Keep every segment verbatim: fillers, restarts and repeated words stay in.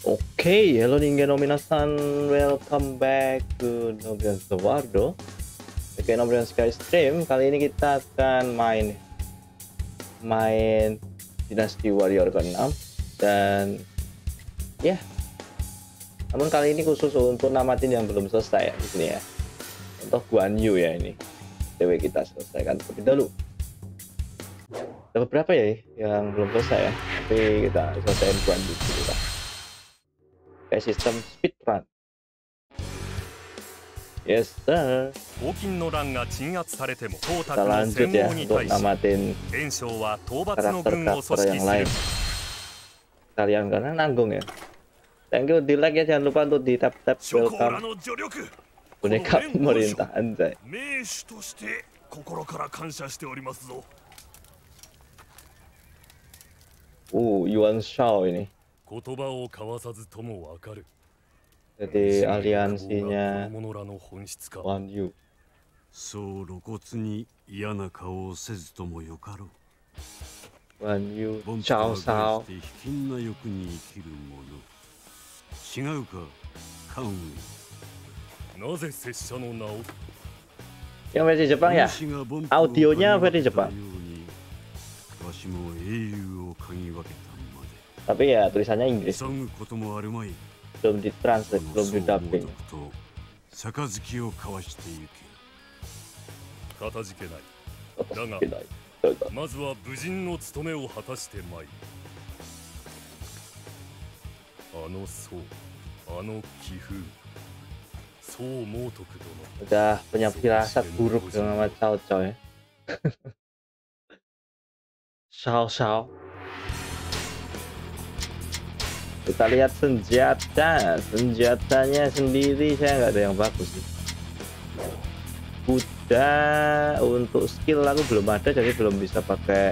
Oke, halo Ningen Nominasan, welcome back to Nobrian Sawardo. Oke, Nobrian Sky Stream. Kali ini kita akan main main Dynasty Warrior keenam dan ya. Namun kali ini khusus untuk namatin yang belum selesai ya di sini ya. Untuk Guan Yu ya ini. T W kita selesaikan terlebih dahulu. Ada beberapa ya yang belum selesai ya, tapi kita selesaiin Guan Yu dulu lah. Kayak sistem speedrun. Yes sir. Kita lanjut ya untuk namatin karakter-karakter yang lain. Kalian karena nanggung ya. Thank you di like ya, jangan lupa untuk di tap tap welcome. Boneka pemerintah anjay. Uh, Yuan Shao ini. Jadi aliansinya Guan Yu. Guan Yu, Cao Cao. Yang versi Jepang ya? Audionya versi Jepang. Tapi ya tulisannya Inggris. Belum ditranslate, belum didubbing. Udah punya firasat buruk dengan nama Cao Cao ya. Shao Shao. Kita lihat senjata, senjatanya sendiri saya nggak ada yang bagus sih. Kuda untuk skill aku belum ada, jadi belum bisa pakai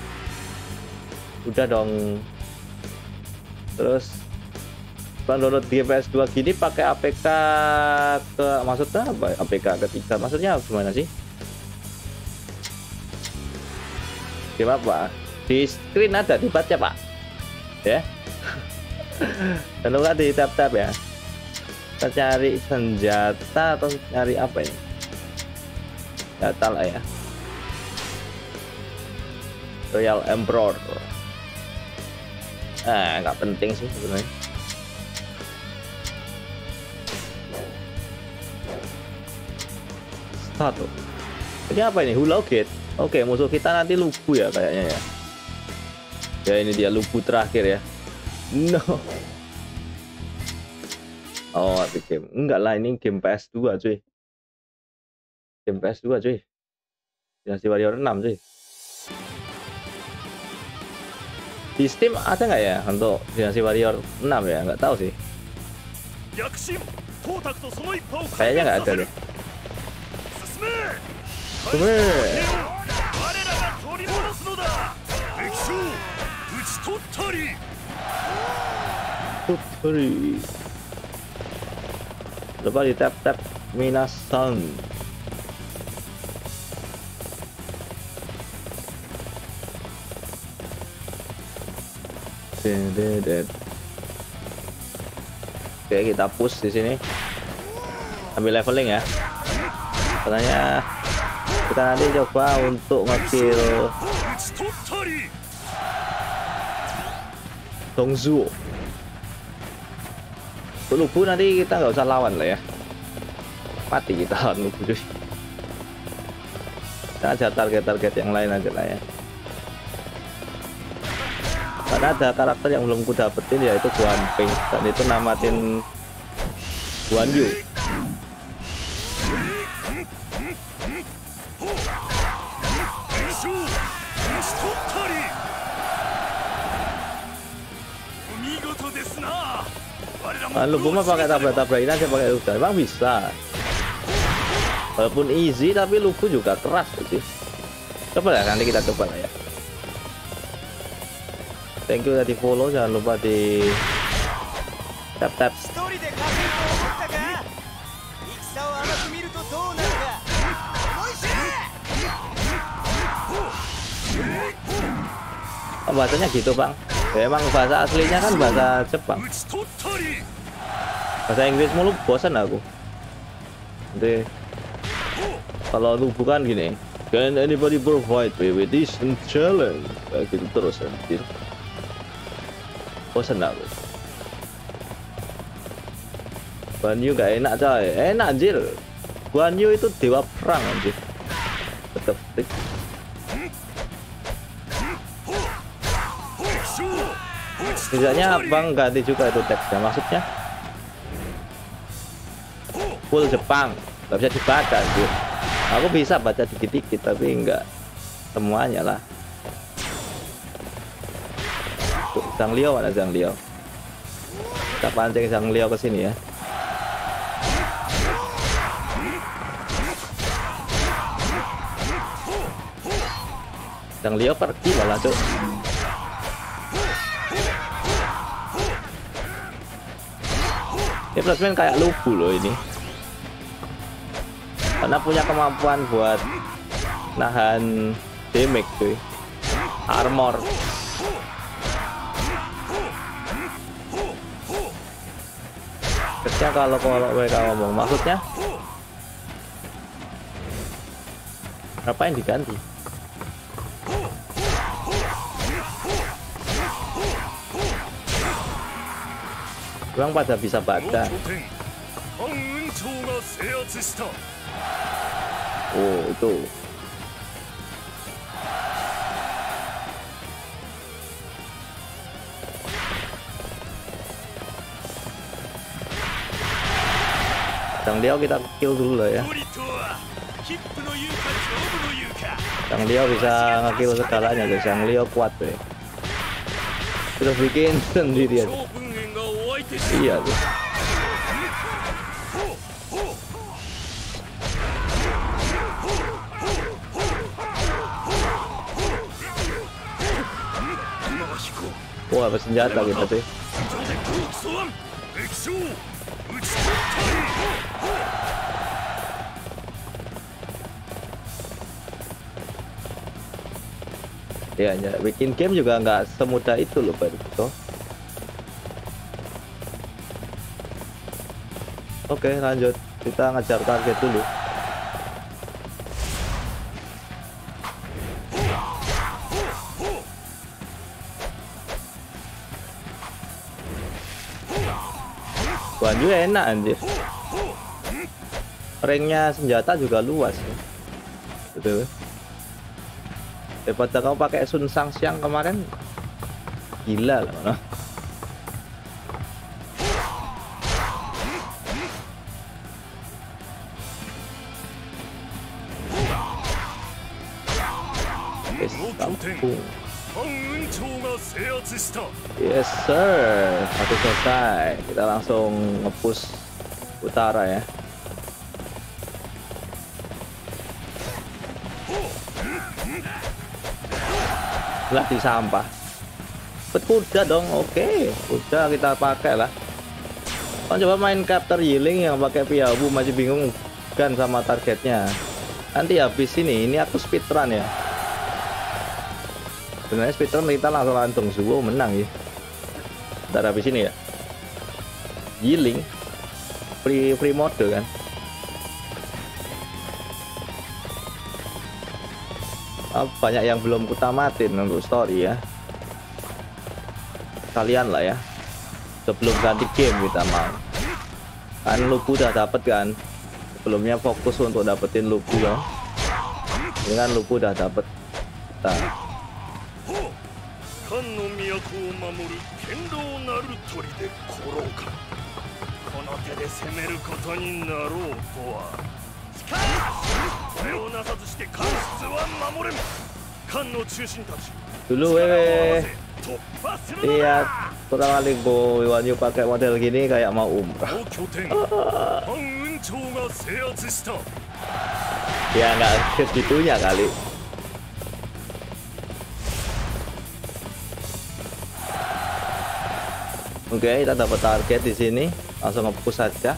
kuda dong. Terus download di P S dua gini pakai A P K ke, maksudnya apa? A P K ketiga, maksudnya gimana sih? Gimana Pak? Di screen ada dibaca Pak, ya. Dan lupa di tab-tab ya. Kita cari senjata atau cari apa ini? Senjata lah ya. Royal Emperor. Ah, nggak penting sih sebenarnya. Satu. Ini apa ini? Hula Gate. Oke, musuh kita nanti Lubu ya kayaknya ya. Ya ini dia Lubu terakhir ya. No. Oh, di game. Enggak lah, ini game P S dua cuy. Game P S dua cuy. Dynasty Warrior enam cuy. Di Steam ada nggak ya untuk Dynasty Warrior enam ya? Nggak tahu sih. Kayaknya nggak ada deh. Putri. Lupa di tap tap minasan. Dedet. Oke, kita push di sini. Ambil leveling ya. Katanya kita nanti coba untuk nge-kill Dongzuo. Lubu nanti kita nggak usah lawan lah ya, mati kita lawan Lubu deh. Kita aja target-target yang lain aja lah ya, karena ada karakter yang belum ku dapetin yaitu Guan Ping, dan itu namatin Guan Yu. Nah, Lubu mah pakai tabrak-tabrakin aja pakai udara, emang bisa. Walaupun easy tapi Lubu juga keras sih. Coba ya, nanti kita coba lah ya. Thank you udah di follow, jangan lupa di tap tap. Oh, bahasanya gitu Bang. Ya, emang bahasa aslinya kan bahasa Jepang. Bahasa Inggris mulu bosan aku. Nanti kalau lu bukan gini, can anybody provide me with this challenge? Kayak gitu terus anjir. Bosan aku. Guan Yu gak enak coy. Enak anjir. Guan Yu itu dewa perang anjir. Tetep tik. Biasanya abang ganti juga itu teksnya, maksudnya full Jepang, nggak bisa dibaca sih. Aku bisa baca dikit-dikit tapi enggak semuanya lah. Tuh, Zhang Liao mana Zhang Liao? Kita pancing Zhang Liao ke sini ya. Zhang Liao pergi malah tuh. Ini plasmen kayak Lubu loh ini, karena punya kemampuan buat nahan damage tuh, armor. Kerja kalau kalau mereka ngomong, maksudnya apa yang diganti? Kurang pada bisa baca. Oh itu. Zhang Liao kita kill dulu lah ya. Zhang Liao bisa nge-kill segalanya guys. Zhang Liao kuat deh. Terus bikin sendirian. Iya tuh. Wah, apa senjata kita tuh. Ya, ya, bikin game juga nggak semudah itu loh, Pak. Oke, lanjut. Kita ngejar target dulu. Guan Yu enak anjir. Ringnya senjata juga luas ya. Betul. Daripada kamu pakai Sun Sang Siang kemarin, gila lah mana. Yes sir, satu selesai. Kita langsung nge-push utara ya. Lah di sampah. Bet kuda dong, oke. Kuda kita pakai lah. Oh, coba main Capture Healing yang pakai Piabu, masih bingung kan sama targetnya. Nanti habis ini, ini aku speedrun ya. Sebenarnya speedrun kita langsung lantung suwo menang ya. Ntar habis ini ya. Healing free free mode kan. Oh, banyak yang belum kutamatin untuk story ya. Kalian lah ya. Sebelum ganti game kita mau. Kan Lubu udah dapet kan. Sebelumnya fokus untuk dapetin Lubu ya. Ini kan Lubu udah dapet. Nah. Dulu wewe lihat pertama kali Guan Yu pakai model gini kayak mau umrah. Ya nggak segitunya kali. Oke, kita dapat target di sini, langsung nge-push saja.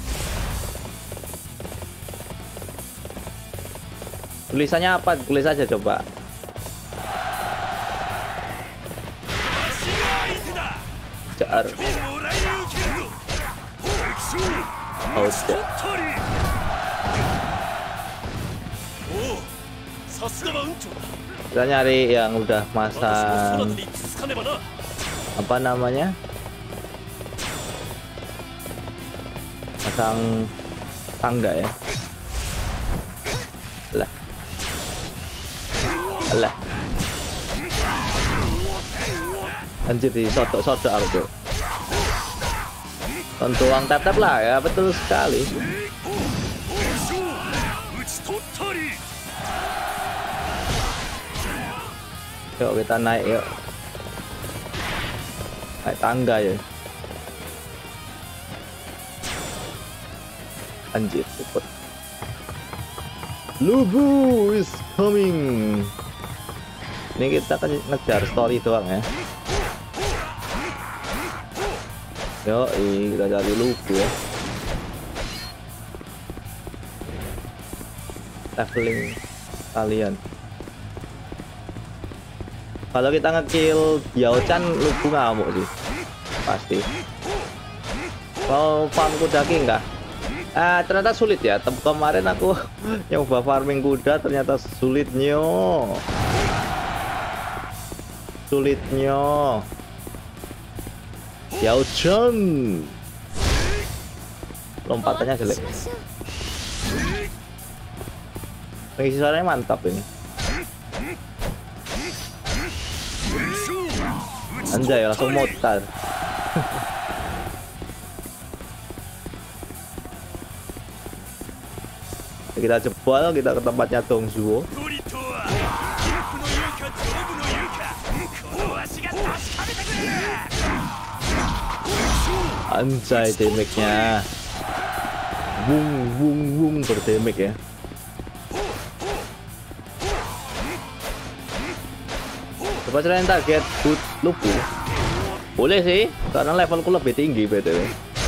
Tulisannya apa? Tulis aja coba. jar. Oh, jar. Kita nyari yang udah masang apa namanya, pasang tangga ya. Lah lah anjir, di sodok-sodok aku tuh tentuang tap-tap lah ya, betul sekali. Yuk kita naik, yuk naik tangga ya. Anjir, cepet. Lubu is coming. Ini kita kan ngejar story doang ya. Yo, kita cari Lubu ya. Traveling kalian. Kalau kita ngekill Diao-chan, Lubu ngamuk sih pasti. Mau farm kuda king kah? Ah, ternyata sulit ya. Tem kemarin aku nyoba farming kuda, ternyata sulitnya. Sulitnya. Diao-chan. Lompatannya jelek. Pengisi suaranya mantap ini. Anjay, langsung motar. Kita jebol, kita ke tempatnya Dongzuo. Anjay, damage-nya wung wung wung berdamage ya. Coba cerain target boot Lubu. Boleh sih, karena levelku lebih tinggi B T W.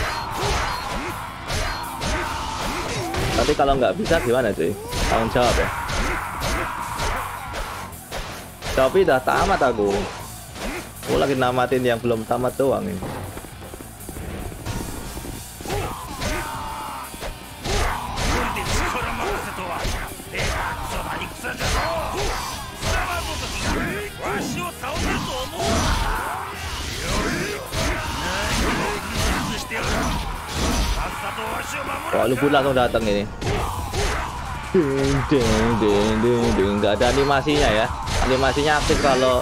Tapi kalau nggak bisa gimana cuy? Tanggung jawab ya. Tapi udah tamat aku. Aku lagi namatin yang belum tamat doang ini. Wah, Lubu langsung datang ini. Ding ding ding ding ding. Nggak ada animasinya ya. Animasinya aktif kalau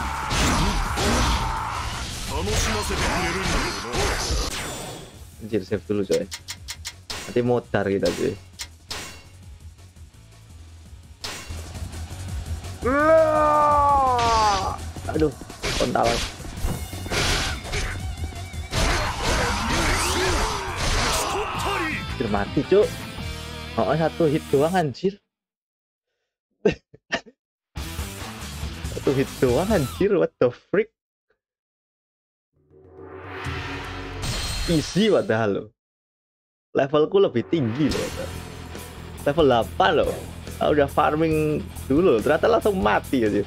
anjir, save dulu coy. Nanti modar kita cuy. Aduh, kontal. Mati cuk. Oh, satu hit doang anjir. Satu hit doang anjir, what the freak. Easy padahal loh. Levelku lebih tinggi loh. Level delapan loh. Nah, udah farming dulu, ternyata langsung mati aja.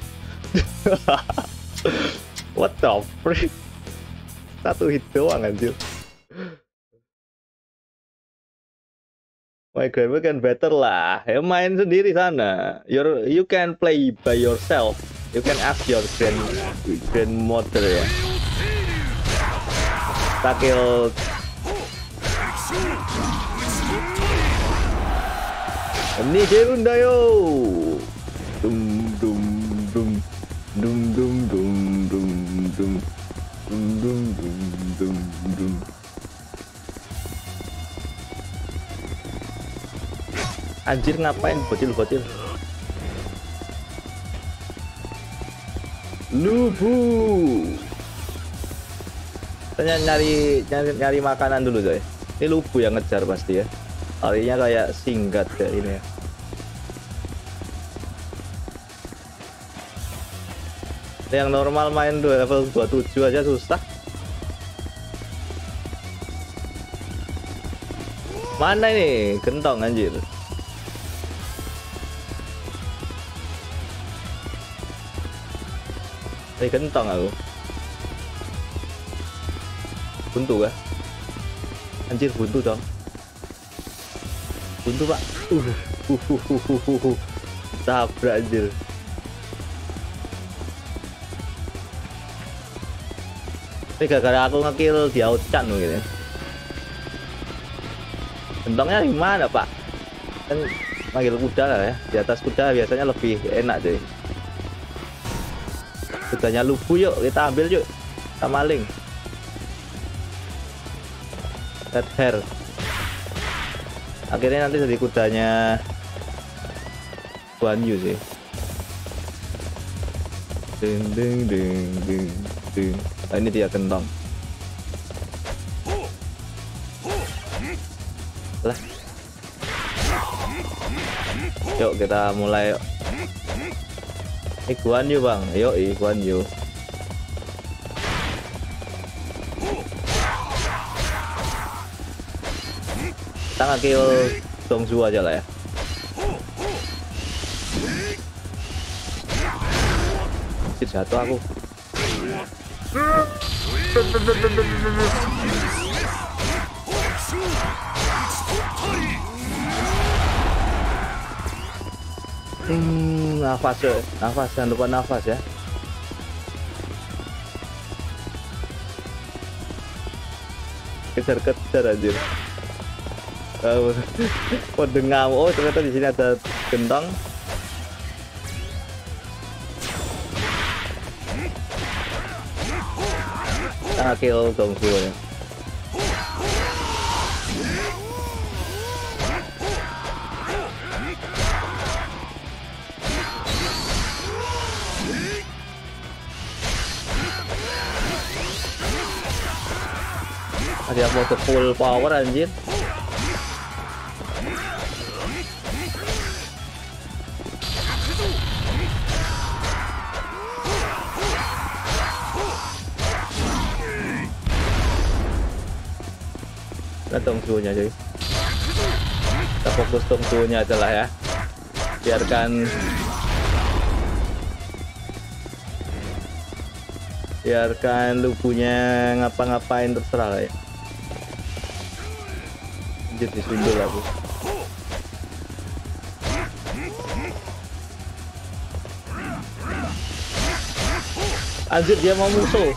What the freak. Satu hit doang anjir. My grandma can better lah. Ya main sendiri sana. Your you can play by yourself. You can ask your grand grandmother ya. Takil. Ini Gerunda yo. Dum dum dum dum dum dum dum dum dum dum dum dum. Anjir, ngapain bocil-bocil? Lubu. Tanya nyari nyari nyari makanan dulu coy. Ini Lubu yang ngejar pasti ya. Larinya kayak singkat kayak ini ya. Yang normal main level dua puluh tujuh aja susah. Mana ini? Gentong anjir. Dari gentong aku. Buntu kah? Anjir buntu dong. Buntu pak. Uh, uh, uh, uh, uh, uh, uh. Tabrak anjir. Ini gara-gara aku ngekill di outchan gitu. Gentongnya di mana pak? Kan manggil kuda lah ya. Di atas kuda biasanya lebih enak deh. Kudanya lubu yuk, kita ambil yuk. Kita maling. Red hair. Akhirnya nanti jadi kudanya Guan Yu sih. Ding ding ding ding ding. Nah, ini dia gentong. Lah. Yuk kita mulai. Ini Guan Yu bang. Yuk Guan Yu. Kita nge-kill Dongsu aja lah ya. Jatuh aku. Hmm, nafas ya, nafas, jangan lupa nafas ya. Kejar-kejar anjir. Oh, oh dengar, oh ternyata di sini ada gentong. Kita kill Dongsu ya. Ada mau full power anjir. Dongsunya cuy, kita fokus Dongsunya aja lah ya, biarkan biarkan lubunya ngapa-ngapain terserah lah ya. Anjir disundul aku. Anjir dia mau musuh.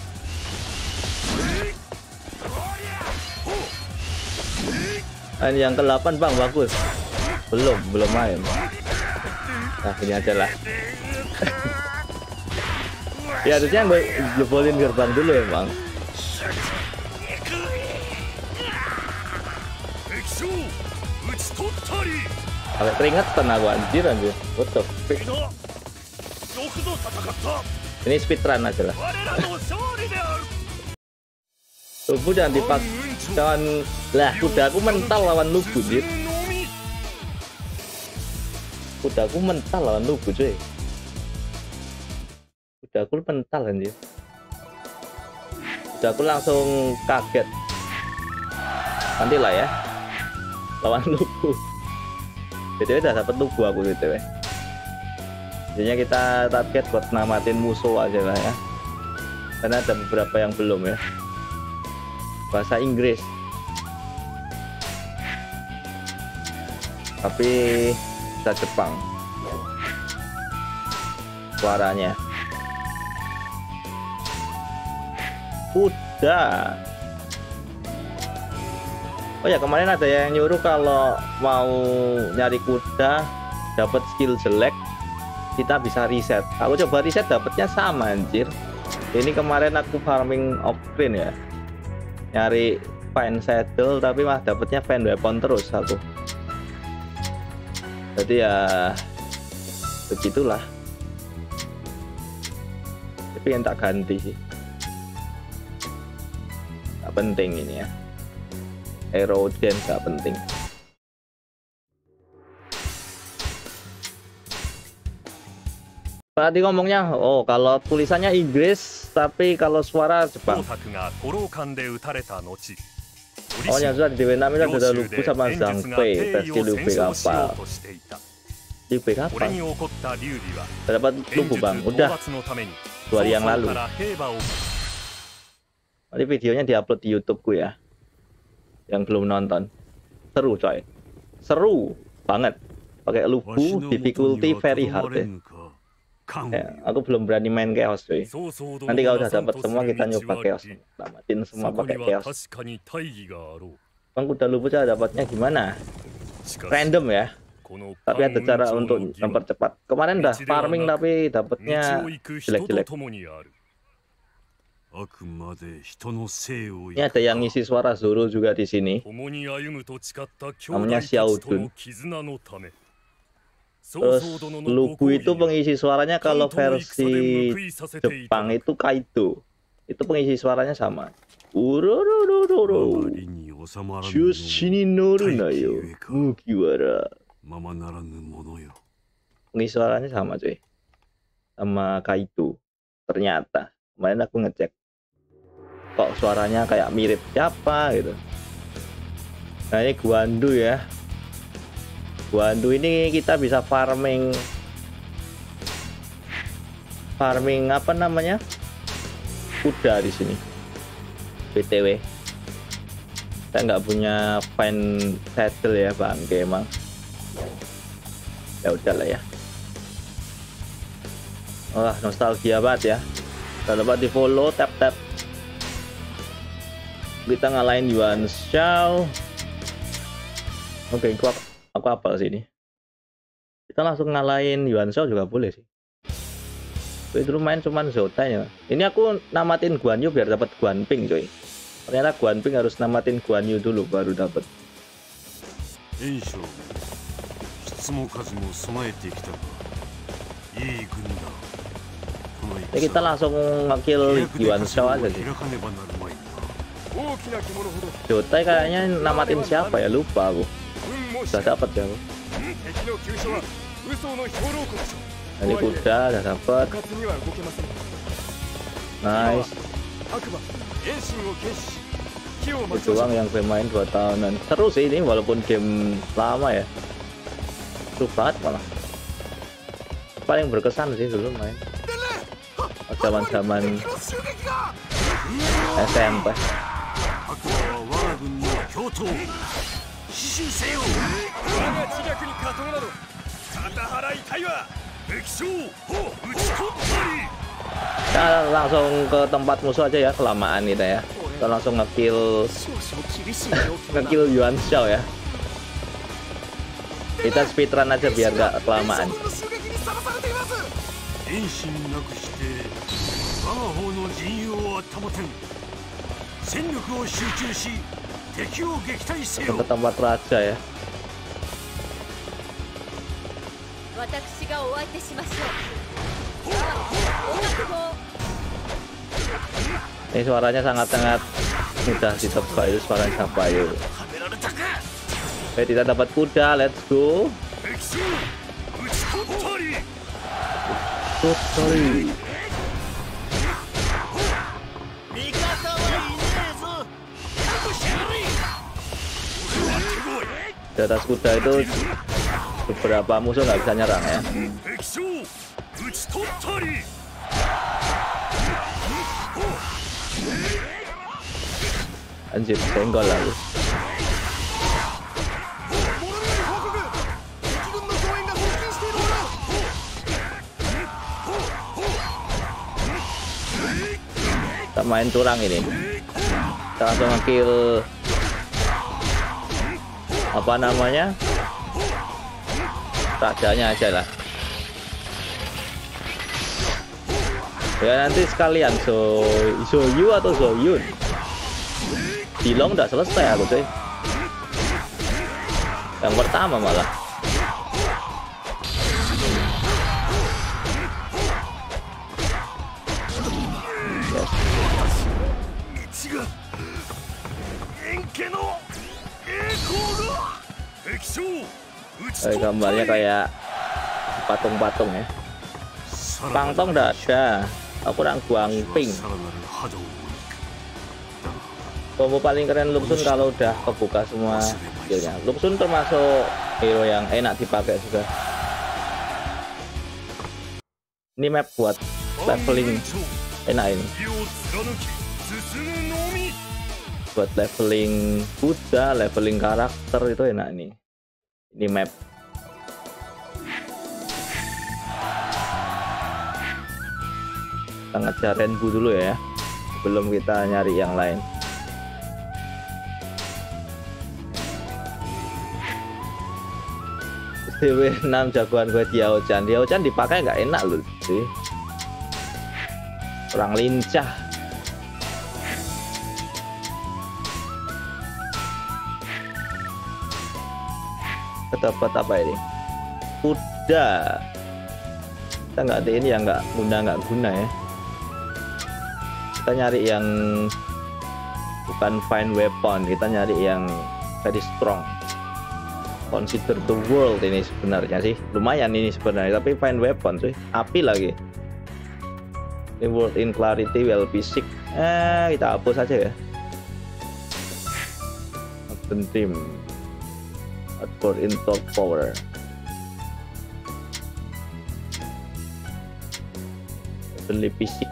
Dan yang ke delapan bang, bagus. Belum, belum main. Nah ini aja lah. Ya harusnya gue jebolin gerbang dulu ya bang. Agak keringetan aku anjir anjir. What the fuck? Ini speedrun aja lah. Lubu jangan dipak, jangan lah. Kudaku mental lawan lubu anjir. Kudaku mental lawan lubu cuy. Kudaku mental anjir. Kudaku langsung kaget. Nanti lah ya lawan lubu. B T W udah dapat lubu aku B T W. Jadinya kita target buat namatin musuh aja lah ya. Karena ada beberapa yang belum ya. Bahasa Inggris. Tapi bisa Jepang. Suaranya. Udah. Oh ya kemarin ada yang nyuruh kalau mau nyari kuda dapat skill jelek kita bisa reset. Aku coba reset dapatnya sama anjir. Ini kemarin aku farming offgreen ya, nyari fine saddle tapi mah dapatnya fine weapon terus aku. Jadi ya begitulah. Tapi yang tak ganti sih. Gak penting ini ya. Hero gen gak penting. Tadi ngomongnya, oh kalau tulisannya Inggris, tapi kalau suara Jepang. Oh yang sudah di Vietnam itu ada Lubu sama Zhang Fei, versi Lubu kapal. Lubu kapal? Dapat Lubu bang, udah dua hari yang lalu. Nanti videonya diupload di YouTubeku ya. Yang belum nonton. Seru coy. Seru banget. Pakai Lubu, difficulty very hard ya. Ya, aku belum berani main chaos coy. Nanti kalau udah dapat semua kita nyoba chaos. Tamatin semua pakai chaos. Bang kuda Lubu cara dapatnya gimana? Random ya. Tapi ada cara untuk mempercepat. Kemarin udah farming tapi dapatnya jelek-jelek. Ini ada yang ngisi suara Zoro juga di sini. Namanya Xiaodun. Terus Lubu itu pengisi suaranya kalau versi Jepang itu Kaido. Itu pengisi suaranya sama. Urororororo. Shushini norunayo. Mugiwara. Pengisi suaranya sama cuy. Sama Kaido. Ternyata kemarin aku ngecek. Kok suaranya kayak mirip siapa gitu. Nah ini Guandu ya. Guandu ini kita bisa farming farming apa namanya kuda di sini. B T W saya nggak punya fine saddle ya bangke emang. Ya udahlah ya. Wah nostalgia banget ya. Kita dapat di follow tap tap. Kita ngalahin Yuan Shao. Oke, okay, aku, aku apa sini? Kita langsung ngalahin Yuan Shao juga boleh sih. Itu main cuman Zota ya. Ini aku namatin Guan Yu biar dapat Guan Ping coy. Ternyata Guan Ping harus namatin Guan Yu dulu baru dapat. Jadi kita langsung nge-kill Yuan Shao aja sih. Jotai kayaknya namatin siapa ya, lupa aku. Sudah dapat ya aku. Ini kuda udah dapat. Nice. Itu doang yang bermain dua tahunan. Seru sih ini walaupun game lama ya. Seru banget malah. Paling berkesan sih dulu main. Zaman-zaman S M P. Kita langsung ke tempat musuh aja ya, kelamaan kita ya. Kita langsung ngekill ngekill Yuan Shao ya. Kita speedrun aja biar gak kelamaan. Ke tempat raja ya. Ini suaranya sangat-sangat mudah ditebak, itu suara siapa yuk. Oke, kita dapat kuda, let's go. Sorry. Di atas kuda itu beberapa musuh nggak bisa nyerang ya. Anjir, senggol lalu. Kita main curang ini. Kita langsung nge-kill apa namanya, rajanya aja lah ya. Nanti sekalian so Zoyu atau Zoyun. Dilong udah selesai aku cuy. Yang pertama malah. Eh, gambarnya kayak patung-patung ya. Pangtong udah ada. Aku orang Guangping. Combo paling keren Luxun kalau udah kebuka semua skillnya. Luxun termasuk hero yang enak dipakai juga. Ini map buat leveling enak ini. Buat leveling kuda, leveling karakter itu enak nih. Ini map. Kita ngejar Renbu dulu ya, sebelum kita nyari yang lain. D W enam jagoan gue Diao-chan. Diao-chan dipakai nggak enak loh sih, kurang lincah. Dapat apa ini? Kuda. Kita nggak ada ini ya, nggak guna nggak guna ya. Kita nyari yang bukan fine weapon, kita nyari yang very strong. Consider the world ini sebenarnya sih lumayan ini sebenarnya, tapi fine weapon sih api lagi. Ini world in clarity well basic, eh kita hapus aja ya. Open team outboard in top power. Beli fisik.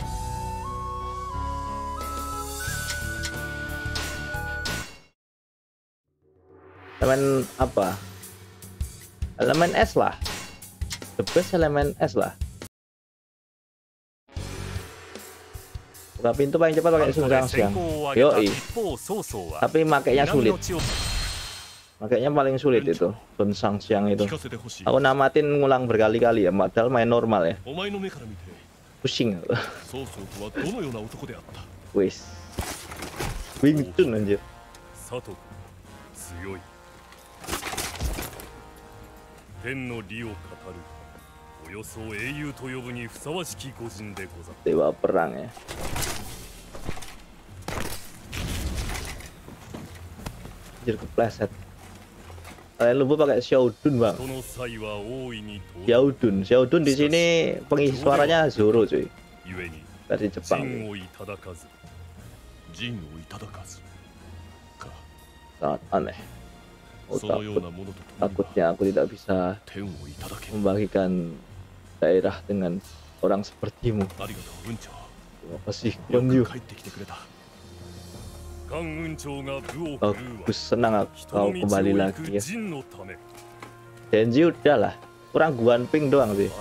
Elemen apa? Elemen S lah. The best elemen S lah. Buka pintu paling cepat pakai Sun Shang. Yoi. Tapi makainya sulit. Makanya paling sulit itu Sun Shang itu. Aku namatin ngulang berkali-kali ya, padahal main normal ya. Pusing. Wis. Wing Chun anjir. Dewa perang ya. Anjir kepleset. Kalian lupa pakai Xiaodun bang. Xiaodun, Xiaodun di sini pengisi suaranya Zoro cuy. Dari Jepang. Sangat aneh. Oh, takut. Takutnya aku tidak bisa membagikan daerah dengan orang sepertimu. Terima kasih Guan Yu. Bagus, senang aku kau kembali lagi ya. Denji udahlah, kurang Guan Ping doang sih.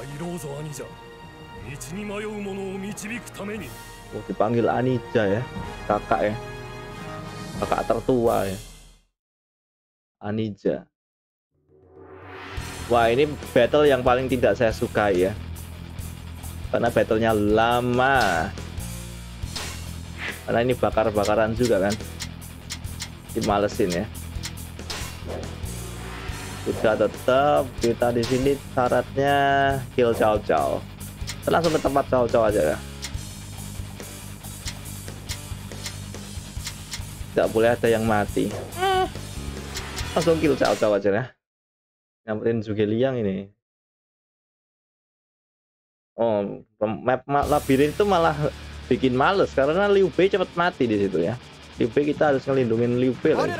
Oh, dipanggil Anija ya, kakak ya, kakak tertua ya. Anija. Wah, ini battle yang paling tidak saya sukai ya, karena battlenya lama, karena ini bakar-bakaran juga kan, dimalesin ya. Udah tetap kita di sini syaratnya kill Cao Cao. Kita langsung ke tempat Cao Cao aja ya. Tidak boleh ada yang mati. Langsung kill Cao Cao aja ya. Nyamperin Zhuge Liang ini. Oh, map labirin itu malah bikin males karena Liu Bei cepat mati di situ ya. Liu Bei kita harus ngelindungin Liu Bei lagi.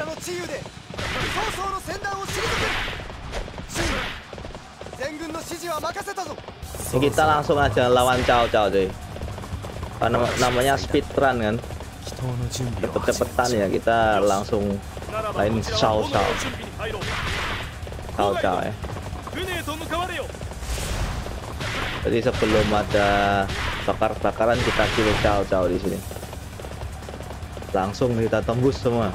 Ini kita langsung aja lawan Cao Cao deh. Karena namanya speedrun kan. Cepet-cepetan ya, kita langsung lain Cao Cao. Cao Cao ya. Jadi sebelum ada bakar-bakaran kita kill Cao Cao di sini. Langsung kita tembus semua.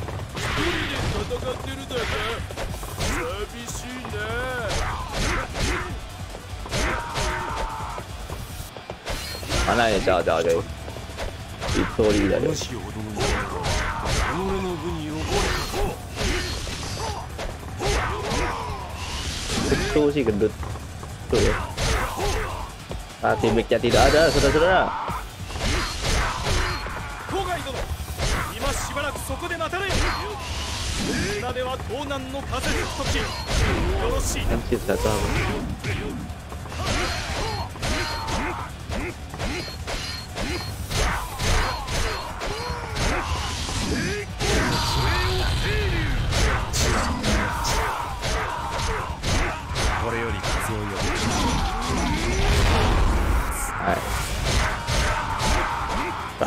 Mana ya Cao Cao deh? Victory tadi. Itu sih gendut. Tuh ya. Saat timiknya tidak ada, saudara-saudara. Anjir, jatuh.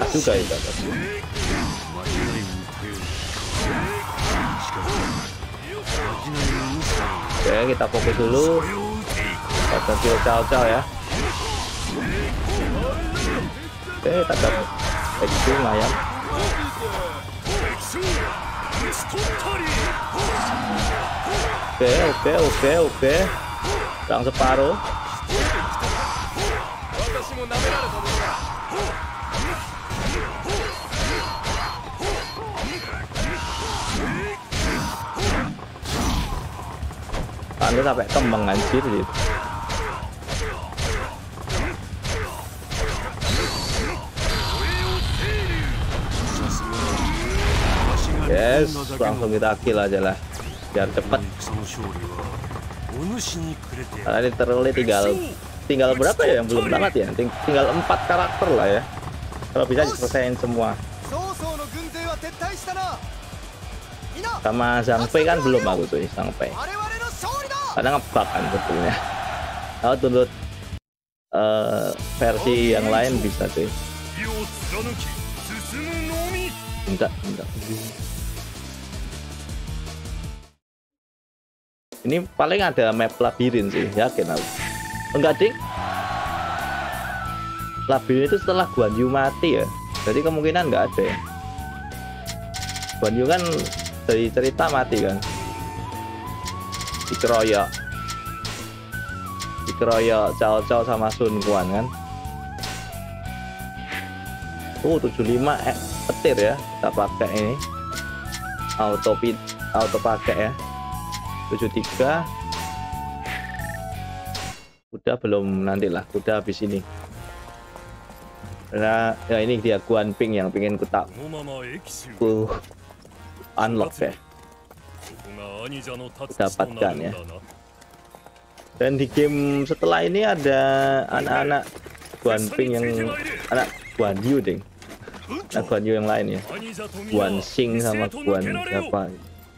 juga itu. Oke, kita fokus dulu. Kita kill Cao-Cao ya. Oke, tangkap X P lumayan. Oke, oke, oke, oke. Kurang separuh. Anu sampai kembang anjir gitu. Yes, langsung kita kill aja lah biar cepet. Karena ini terlalu tinggal tinggal berapa ya yang belum tamat ya? Ting tinggal empat karakter lah ya. Kalau bisa diselesaikan semua. Sama Zhang Fei kan belum aku tuh Zhang Fei. Karena ngebug kan sebetulnya. Kalau download uh, versi yang lain bisa cuy. Enggak, enggak. Ini paling ada map labirin sih, yakin aku. Enggak ding. Labirin itu setelah Guan Yu mati ya. Jadi kemungkinan nggak ada ya. Guan Yu kan dari cerita mati kan. Dikeroyok. Dikeroyok Cao-Cao sama Sun Quan kan. Oh, tujuh puluh lima eh, petir ya. Kita pakai ini. Auto pit, auto pakai ya. tujuh puluh tiga. Udah belum, nantilah udah habis ini. Karena ya ini dia Guan Ping yang pengen ku tak ku unlock ya. Dapatkan ya. Dan di game setelah ini ada anak-anak Guan Ping yang anak Guan Yu ding. Anak Guan Yu yang lain ya. Guan Xing sama Guan siapa.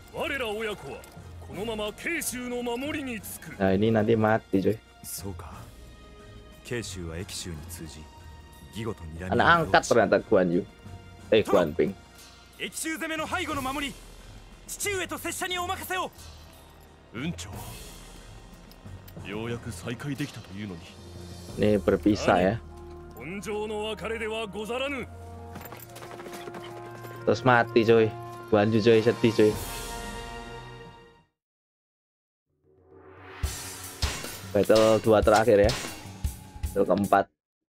Nah ini nanti mati coy. Anak angkat ternyata Guan Yu. Eh Guan Ping. Ini berpisah ya. Terus mati coy. Guan Yu coy, sedih coy. Battle dua terakhir ya. Battle keempat.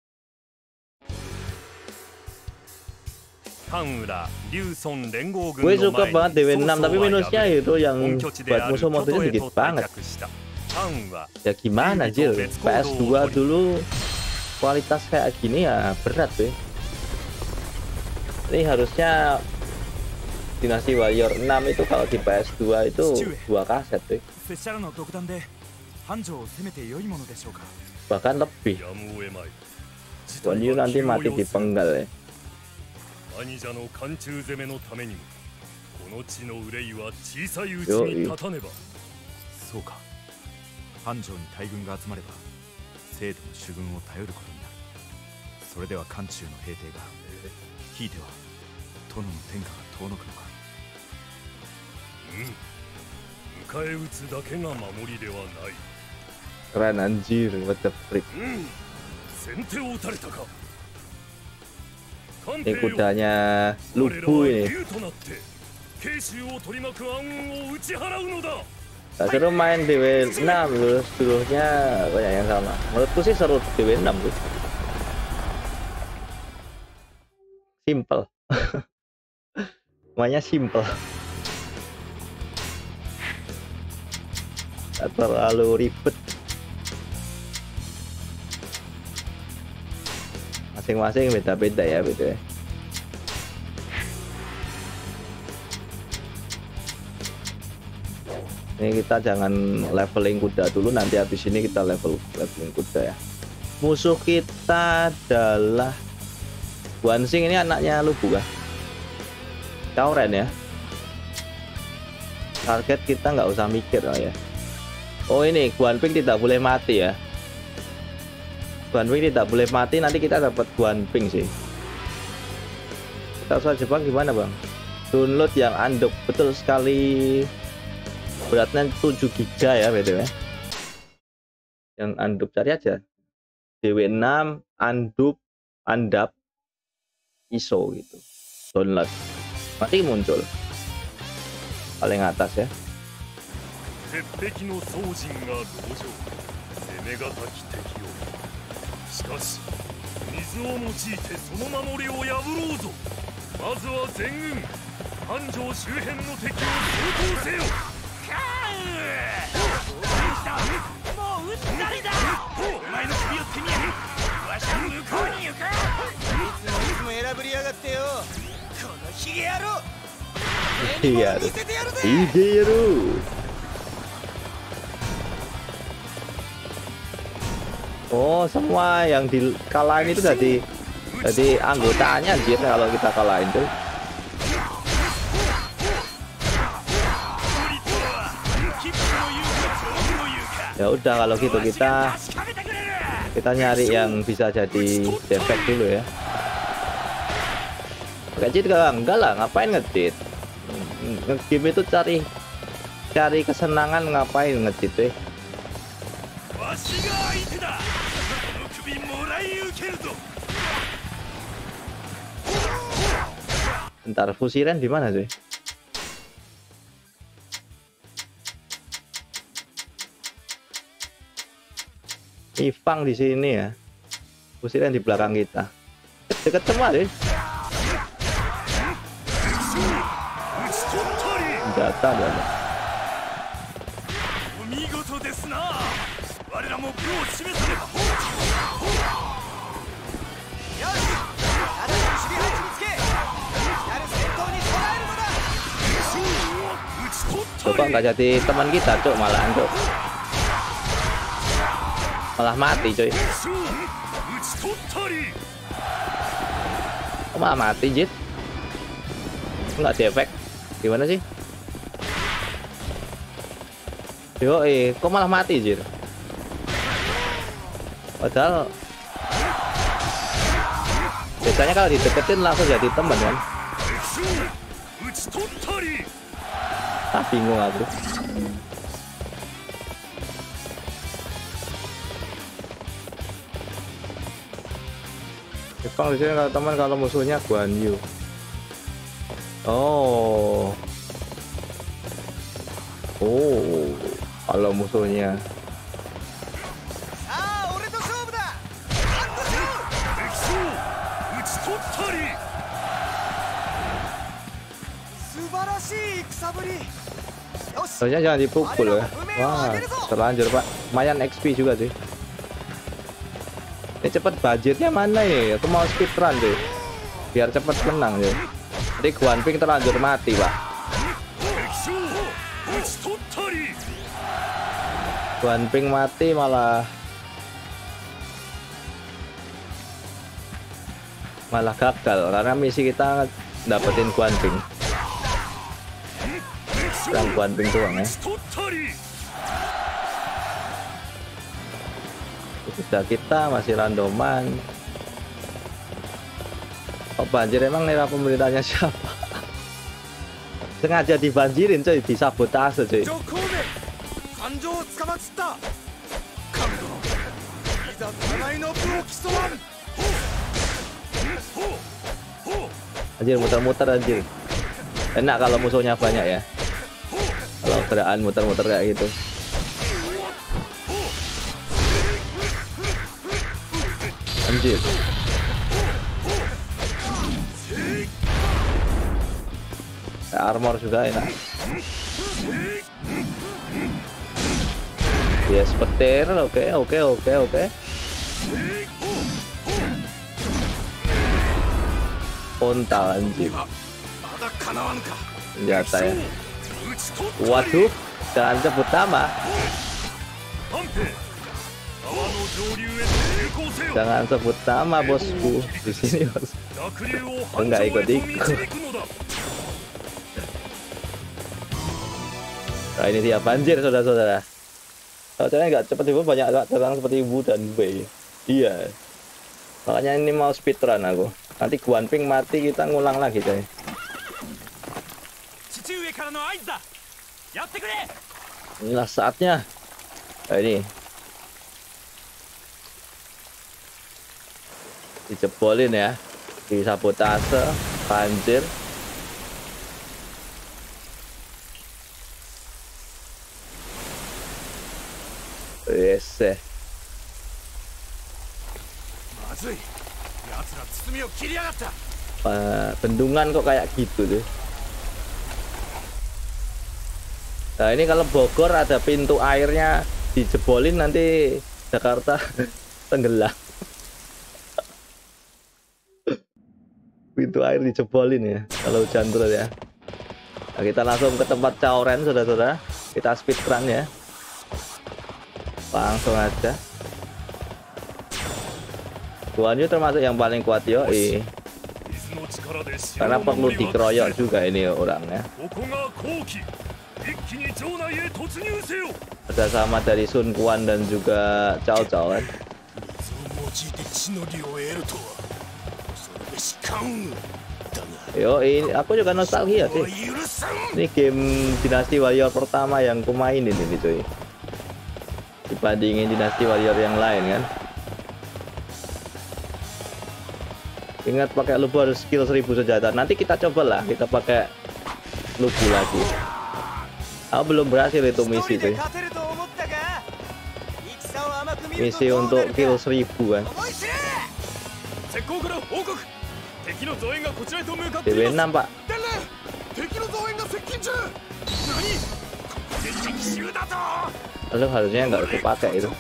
Gue suka banget D W enam tapi minusnya itu yang buat musuh modenya dikit banget. Ya gimana Jil, P S dua dulu kualitas kayak gini ya berat tuh. Ini harusnya Dynasty Warrior enam itu kalau di P S dua itu dua kaset tuh. Bahkan lebih. Guan Yu nanti mati di penggal ya. Yo, keren anjir, what the freak. Ini kudanya Lubu ini. Gak seru main D W enam loh, seluruhnya banyak yang sama. Menurutku sih seru D W enam tuh. Simple. Semuanya simple. Gak terlalu ribet. Masing-masing beda-beda ya beda. Ini kita jangan leveling kuda dulu, nanti habis ini kita level leveling kuda ya. Musuh kita adalah Guan Xing, ini anaknya Lubu kah? Cao Ren ya. Target kita nggak usah mikir lah ya. Oh ini Guan Ping tidak boleh mati ya. Guan Ping tidak boleh mati, nanti kita dapat Guan Ping sih. Kasual Jepang gimana bang? Download yang anduk, betul sekali. Beratnya tujuh giga ya B T W. Yang anduk cari aja D W enam anduk andap I S O gitu. Download. Nanti muncul paling atas ya. 鉄壁の宗人が籠城攻めがたき敵をしかし水を用いてその守りを破ろうぞまずは全軍繁盛周辺の敵を掃討せよもう撃ったりだお前の首を手にやるわしは向こうに行くいつもいつも選ぶりやがってよこのヒゲ野郎ヒゲ野郎見せてやるぜヒゲ野郎Oh, semua yang dikalahin itu jadi jadi anggotanya anjir kalau kita kalahin tuh. Ya udah kalau gitu kita kita nyari yang bisa jadi defect dulu ya. Ngecit enggak? Enggak lah, ngapain ngecit? Nge-game itu cari cari kesenangan, ngapain ngecit deh. Bentar, fusiren di mana sih? Ivang di sini ya. Fusiren di belakang kita. Dekat semua deh. Senjata ada. Coba nggak jadi teman kita cok, malah cok malah mati coy. Kok malah mati Jit? Nggak defek gimana sih? Yo eh kok malah mati Jit? Padahal biasanya kalau dideketin langsung jadi teman kan. Ah, bingung aku. Jepang di sini kalau teman, kalau musuhnya Guan Yu. Oh. Oh, kalau musuhnya. Soalnya jangan dipukul ya. Wah, terlanjur pak. Lumayan X P juga sih. Ini cepet budgetnya mana ya? Aku mau speedrun deh. Biar cepet menang ya. Jadi Guan Ping terlanjur mati pak. Guan Ping mati malah malah gagal karena misi kita dapetin Guan Ping. Yang Guan Ping doang ya. Sudah kita masih randoman. Oh banjir, emang nira pemerintahnya siapa? Sengaja dibanjirin coy, disabotase coy. Anjir muter-muter anjir. Enak kalau musuhnya banyak ya. Kalau gerakan muter-muter kayak gitu. Anjir. Armor juga enak. Yes, petir. Oke, oke, oke, oke. Ontal anjir. Senjata ya. Waduh, jangan sebut nama. Jangan sebut nama bosku di sini bos. Enggak ikut-ikut. Nah ini dia banjir saudara-saudara. Kalau caranya nggak cepat ibu banyak orang seperti ibu dan B. Iya. Makanya ini mau speedrun aku. Nanti Guan Ping mati, kita ngulang lagi coy. Inilah saatnya. Nah, ini dijebolin ya, disabotase, banjir. Yes. Uh, bendungan kok kayak gitu tuh. Nah ini kalau Bogor ada pintu airnya dijebolin, nanti Jakarta tenggelam. Pintu air dijebolin ya kalau hujan terus ya. Nah, kita langsung ke tempat Chaoren saudara-saudara. Kita speedrun ya. Langsung aja. Guan Yu termasuk yang paling kuat yo, eh. Karena perlu dikeroyok juga ini orangnya. Kerjasama dari Sun Quan dan juga Cao Cao kan. Yo, ini aku juga nostalgia sih. Ini game Dynasty Warrior pertama yang ku mainin ini cuy. Dibandingin Dynasty Warrior yang lain kan. Ingat pakai lubu harus skill seribu senjata. Nanti kita cobalah kita pakai lubu lagi. Aku belum berhasil itu misi tuh. Misi untuk kill seribu kan. D W enam pak. Lalu harusnya nggak aku pakai itu.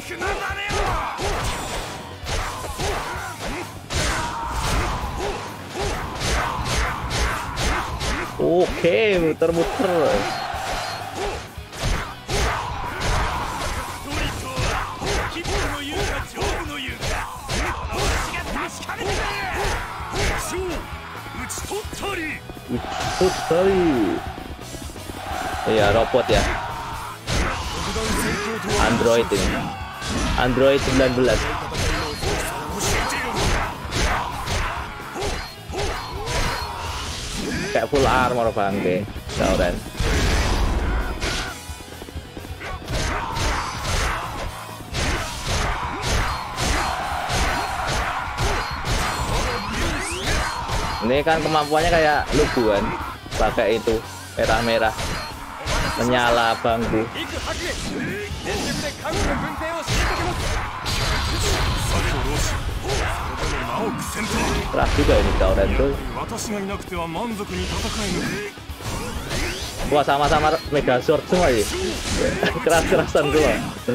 Oke, muter-muter. Utari. Iya, robot ya. Android ini. Android sembilan belas. Kayak full armor bangke, Chaoren. Ini kan kemampuannya kayak lubu kan, pakai itu merah-merah, menyala bangku. Keras juga ini Chaoren tuh. Wah, sama-sama Mega Sword semua ya. Keras-kerasan semua.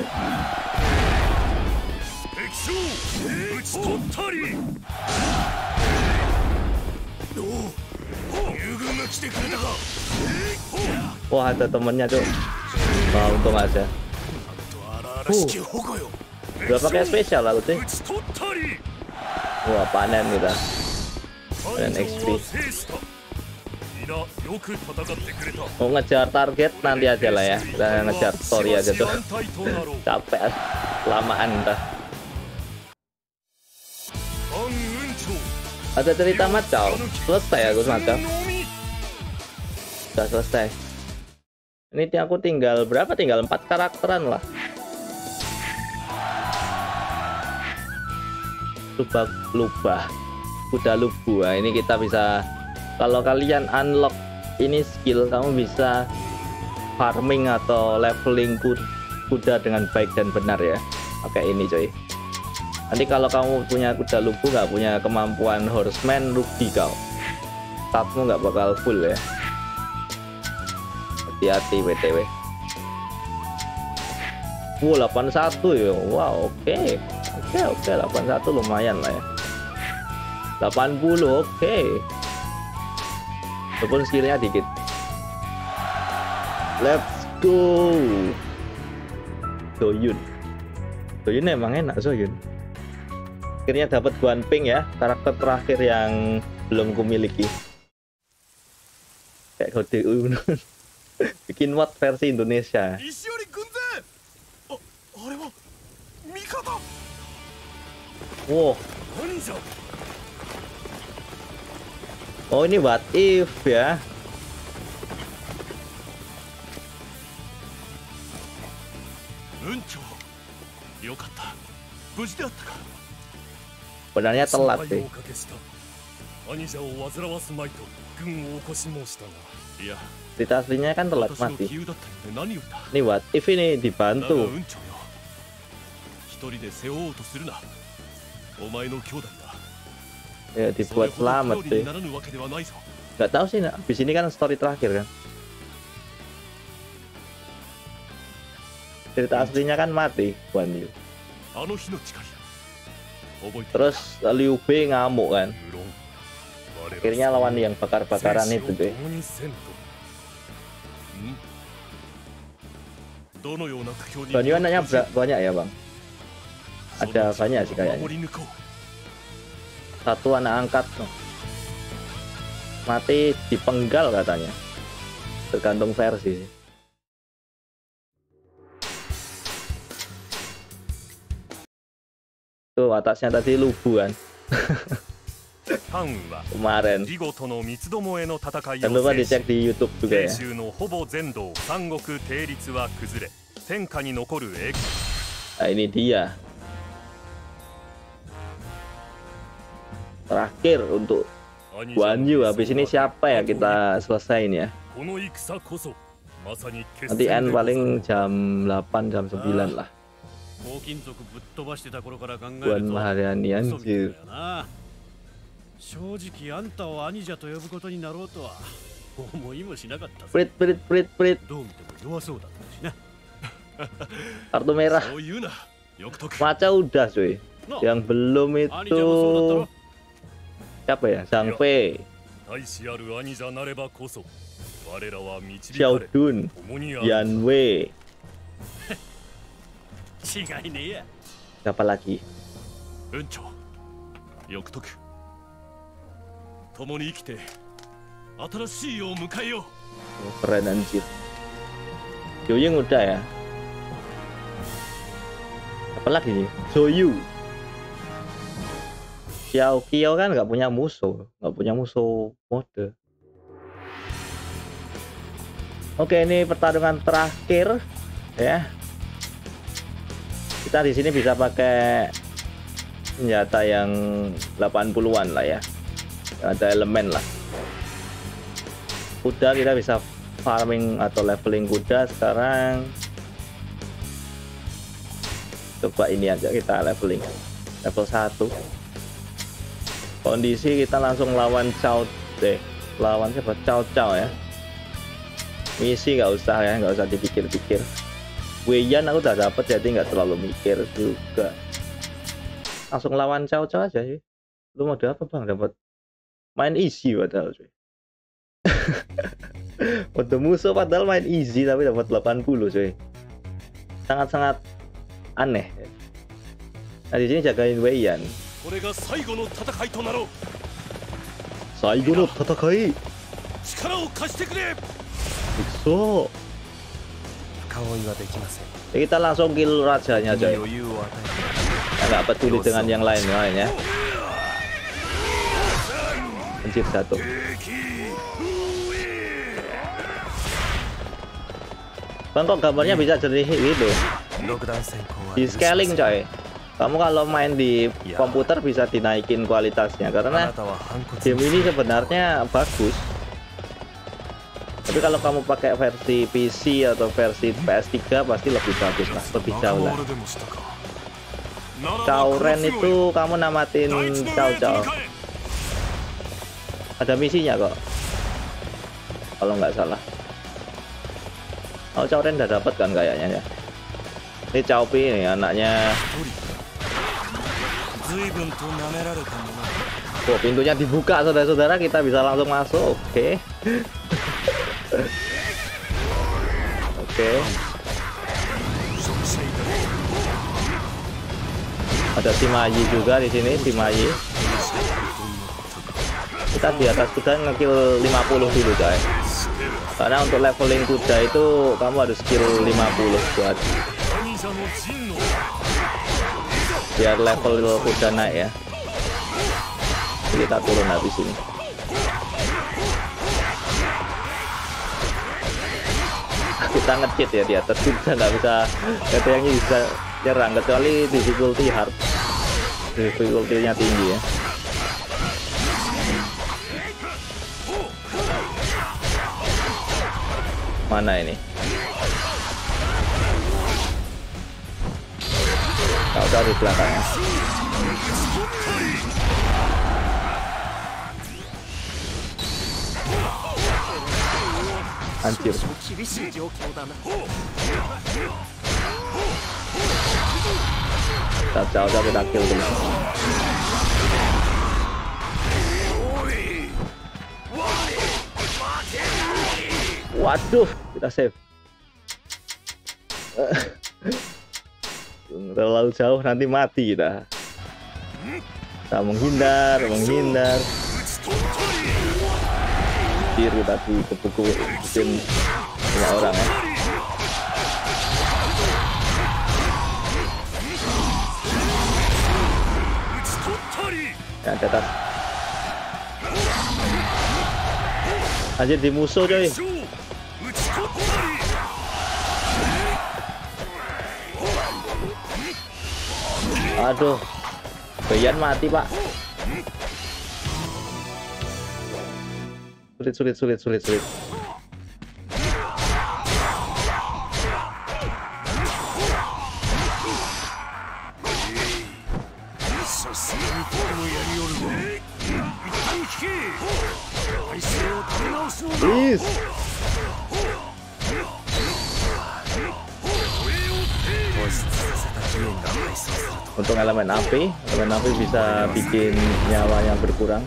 Wah, ada temennya tuh. Wah, untung aja. Uh, udah pakai spesial lalu sih. Wah, panen kita. Dan X P. Mau ngejar target nanti aja lah ya. Kita ngejar story aja tuh. Capek, lamaan dah. Ada cerita Macau. Selesai aku Macau. Sudah selesai. Ini aku tinggal berapa? Tinggal empat karakteran lah. Lubah lubah kuda lubu. Nah, ini kita bisa, kalau kalian unlock ini skill, kamu bisa farming atau leveling kuda dengan baik dan benar ya, pakai ini coy. Nanti kalau kamu punya kuda lubu nggak punya kemampuan horseman, rugi kau, statmu nggak bakal full ya. Hati-hati B T W. Wow, delapan puluh satu ya. Wow, oke okay. Oke, okay, oke, okay. delapan puluh satu lumayan lah ya. delapan puluh, oke. Okay. Walaupun skillnya dikit. Let's go. Soyun. Soyun emang enak Soyun. Akhirnya dapat Guan Ping ya, karakter terakhir yang belum kumiliki. Kayak kode U. Bikin mod versi Indonesia. Wow. Oh ini what if ya. Sebenarnya telat sih. Cerita aslinya kan telat mati. Ini what if ini dibantu. Ya dibuat selamat sih. Gak tahu sih, habis ini kan story terakhir kan. Cerita aslinya kan mati Guan Yu. Terus Liu Bei ngamuk kan. Akhirnya lawan yang bakar-bakaran itu deh. Guan Yu anaknya banyak ya bang? Ada banyak sih kayaknya. Satu anak angkat no. Mati dipenggal katanya. Tergantung versi sih. Tuh atasnya tadi Lubu kan. Kemarin. Dan lupa dicek di YouTube juga ya. Nah ini dia. Terakhir untuk Guan Yu. Habis ini siapa ya kita selesain ya. Nanti end paling jam delapan jam sembilan lah. Guan Maharani anjir. Prit prit prit prit. Kartu merah. Maca udah cuy. Yang belum itu siapa ya? Zhang Fei, Xiao Dun, Yan Wei. Siapa lagi? Oh, keren anjir. Yoying udah ya. Apa lagi nih? Soyu. Xiao Kio kan nggak punya musuh, nggak punya musuh mode. Oke, ini pertarungan terakhir ya. Kita di sini bisa pakai senjata yang delapan puluhan lah ya. Ada elemen lah. Kuda kita bisa farming atau leveling kuda sekarang. Coba ini aja kita leveling level satu. Kondisi kita langsung lawan Cao deh, lawan siapa? Cao Cao ya. Misi nggak usah ya, nggak usah dipikir-pikir. Weiyan aku udah dapet jadi nggak terlalu mikir juga. Langsung lawan Cao Cao aja sih. Lu mau apa bang? Dapat main easy padahal cuy. Untuk musuh padahal main easy tapi dapat delapan puluh cuy. Sangat-sangat aneh. Nah di sini jagain Weiyan. Saigo no tatakai. So. Ya, kita langsung kill rajanya coy. Nggak peduli dengan yang lain lainnya. Anjir satu. Bang kok gambarnya bisa jernih gitu. Di scaling coy. Kamu kalau main di komputer bisa dinaikin kualitasnya karena game ini sebenarnya bagus. Tapi kalau kamu pakai versi P C atau versi P S tiga pasti lebih bagus lah, lebih jauh lah. Cao Ren itu kamu namatin Cao Cao. Ada misinya kok. Kalau nggak salah. Oh Cao Ren udah dapat kan kayaknya ya. Ini Cao Pi nih anaknya. Oh, pintunya dibuka saudara-saudara, kita bisa langsung masuk. Oke. Oke. Ada Shimayi juga di sini, Shimayi. Kita di atas kuda ngekill lima puluh dulu, guys. Karena untuk leveling kuda itu kamu harus skill lima puluh buat biar level kuda naik ya. Kita turun habis ini. kita nge-cheat ya di atas, kita nggak bisa katanya bisa nyerang kecuali difficulty hard, difficulty-nya tinggi ya. Mana ini? Kau tahu di belakangnya. Anjir. Kacau, tapi tak kill dulu. Waduh, kita save. Terlalu jauh nanti mati kita. Kita menghindar, menghindar. Biru tadi kepukul bikin semua orang ya. Ya, atas. Anjir di musuh coy. Aduh, Bayan mati pak. Sulit, sulit, sulit, sulit, sulit. Please. Untuk elemen api, elemen api bisa bikin nyawanya berkurang.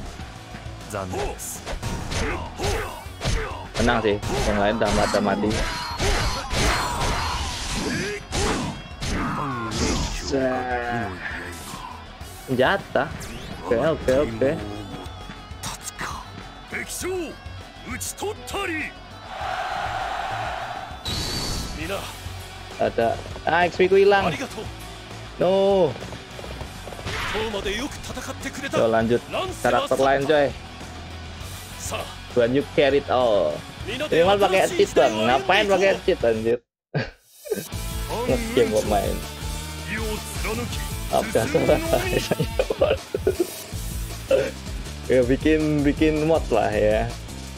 Menang sih, yang lain udah mati mati. Senjata. Oke oke oke. Ada. Ah, X P ku hilang. No. Yo lanjut karakter lain coy. Guan Yu carry it all. Ini mal pakai cheat bang, ngapain pakai cheat anjir? Nge-game kok main. Apa ya bikin bikin mod lah ya.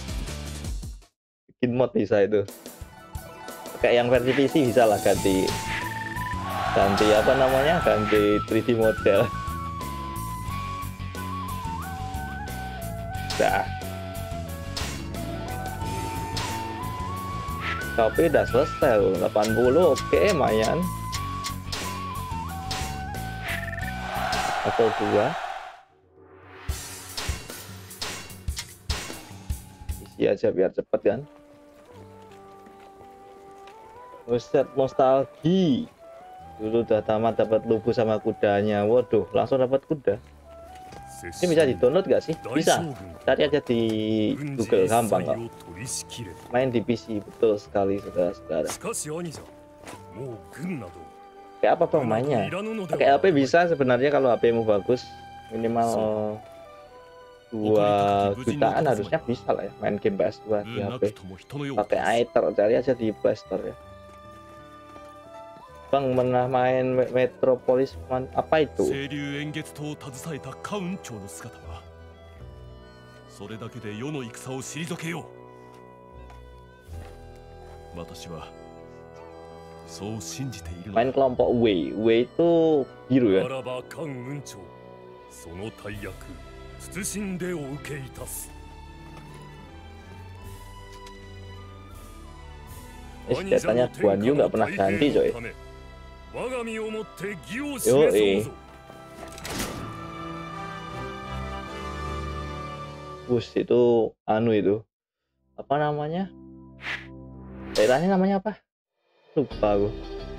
Bikin mod bisa itu. Kayak yang versi P C bisa lah ganti ganti apa namanya ganti tiga D model. Dah. Tapi udah selesai delapan puluh, oke lumayan. Atau dua. Isi aja biar cepet kan. Ustad nostalgi. Dulu udah tamat dapat lugu sama kudanya. Waduh, langsung dapat kuda. Ini bisa di-download gak sih? Bisa. Cari aja di Google, gampang kok. Main di P C, betul sekali saudara-saudara. Kayak apa bang mainnya? Pakai H P bisa sebenarnya kalau H P-mu bagus. Minimal dua jutaan harusnya bisa lah ya main game P S dua di H P. Pakai Aether, cari aja di Play Store ya. Bang pernah main Metropolis Man, apa itu? Main kelompok W, W itu biru ya? Eh, senjatanya Guan Yu nggak pernah ganti coy. Yo eh. Bus itu anu itu apa namanya? Daerahnya namanya apa? Lupa aku.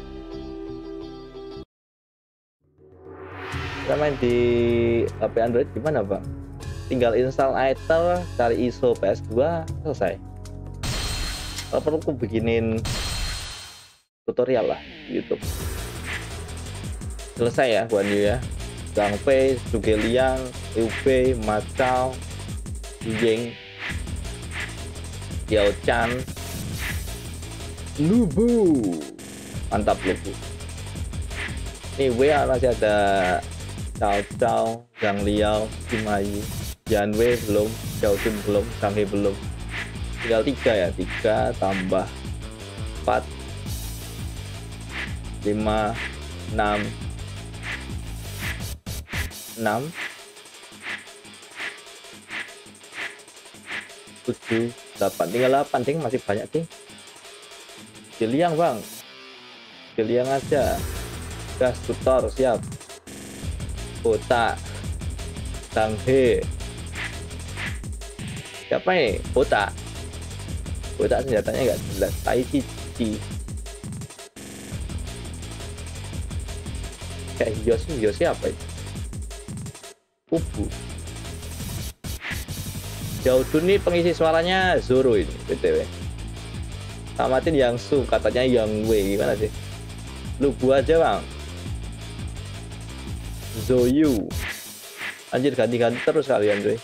Kita main di H P Android gimana bang? Tinggal install Aether, cari I S O P S dua, selesai. Kalau perlu aku bikinin tutorial lah di YouTube. Selesai ya Guan Yu ya. Gang Fei, Zhuge Liang, Liu Bei, Ma Chao, Yu Ying, Yao Chan, Lubu, mantap Lubu. Ini W masih ada Cao Cao, Zhang Liao, Shimayu, Yan Wei belum, Xiao Jun belum, Zhang He belum. Tinggal tiga ya, tiga tambah empat, lima, enam, enam, tujuh, delapan. Tinggal delapan, ting masih banyak ting. Jiliang bang, Jiliang aja. Gas tutor siap. Kota, Zhang He. Siapa nih? Kota. Kota senjatanya nggak jelas. Tai Chi. Kayak Hios, Hios siapa itu? Ubu. Xiao Jun ini pengisi suaranya Zoro ini, B T W. Tamatin yang Su, katanya Yang Wei, gimana sih? Lubu aja bang. Zoyu. Anjir ganti-ganti terus kalian cuy.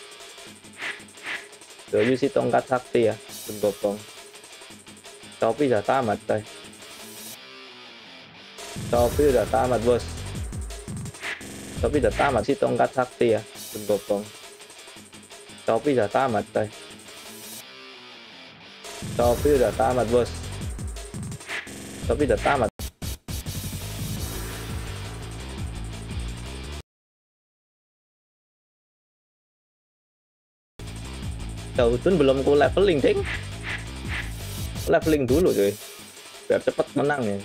Zoyu si tongkat sakti ya, Bengkopong. Shopee udah tamat coy. Shopee udah tamat bos. Shopee udah tamat si tongkat sakti ya, Bengkopong. Shopee udah tamat coy. Shopee udah tamat bos. Shopee udah tamat. Xiao Jun belum ku leveling ding. Leveling dulu cuy, biar cepet menang ya.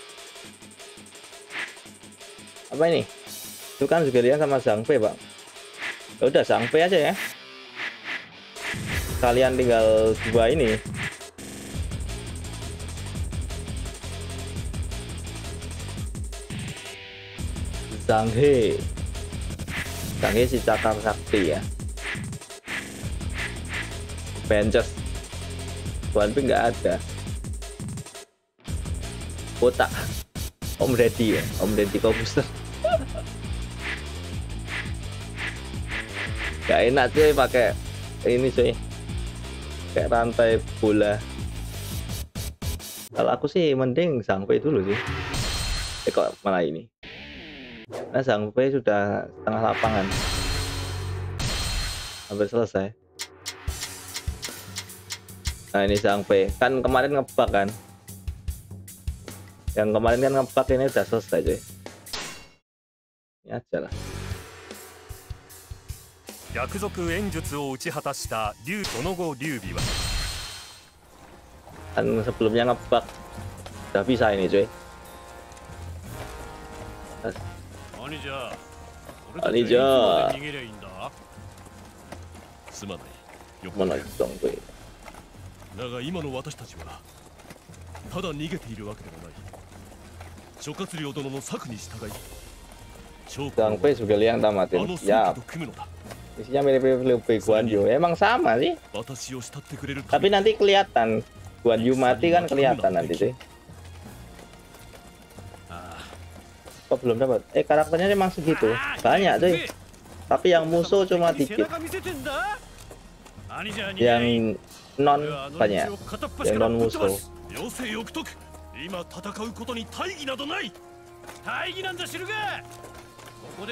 Apa ini? Itu kan juga lihat sama Zhang Fei bang. Ya udah Zhang Fei aja ya. Kalian tinggal dua ini. Zhang He. Zhang He si cakar sakti ya. Avengers. Tuan Ping nggak ada. Kota. Om Deddy ya. Om Deddy komputer. Gak enak cuy pakai ini cuy. Kayak rantai bola. Kalau aku sih mending Zhang Fei dulu sih. Eh kok malah ini. Nah Zhang Fei sudah setengah lapangan. Hampir selesai. Nah ini Zhang Fei. Kan kemarin ngebug kan. Yang kemarin kan ngebug, ini udah selesai cuy. Ini aja lah. 逆賊演術を打ち果たした劉その後劉備は Kan sebelumnya ngebug udah bisa ini cuy. Anija Anija mana dong cuy. だが今の私たちはただ逃げているわけではない。諸葛亮殿の策に従い Zhang Fei juga liang tamatin. Ya. Isinya mirip-mirip Guan Yu. Emang sama sih. Tapi nanti kelihatan. Guan Yu mati kan kelihatan nanti sih. Kok belum dapat? Eh karakternya emang segitu. Banyak cuy. Tapi yang musuh cuma dikit. Yang non banyak. Yang non musuh. Oh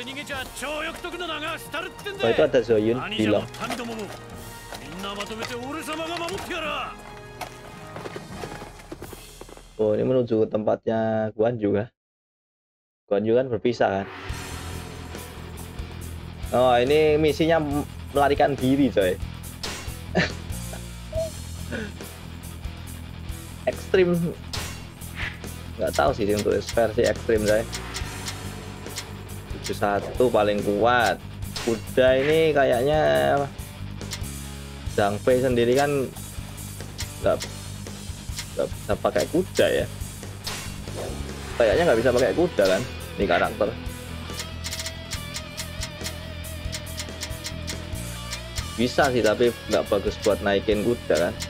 itu ada Zoyun bilang. Oh ini menuju ke tempatnya Guan Yu kan? Guan Yu kan berpisah kan? Oh ini misinya melarikan diri coy. Ekstrim. Nggak tahu sih untuk versi ekstrim coy. tujuh satu paling kuat. Kuda ini kayaknya Zhang Fei sendiri kan nggak nggak bisa pakai kuda ya. Kayaknya nggak bisa pakai kuda kan ini karakter. Bisa sih tapi nggak bagus buat naikin kuda kan.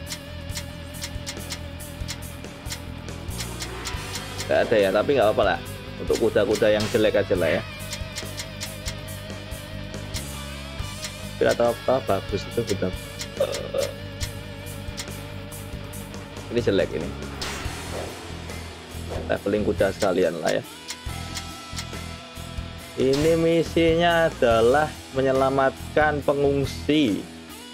Nggak ada ya, tapi nggak apa-apa lah untuk kuda-kuda yang jelek aja lah ya. Atau apa bagus itu kuda. Uh, ini jelek ini. leveling kuda sekalian lah ya. Ini misinya adalah menyelamatkan pengungsi.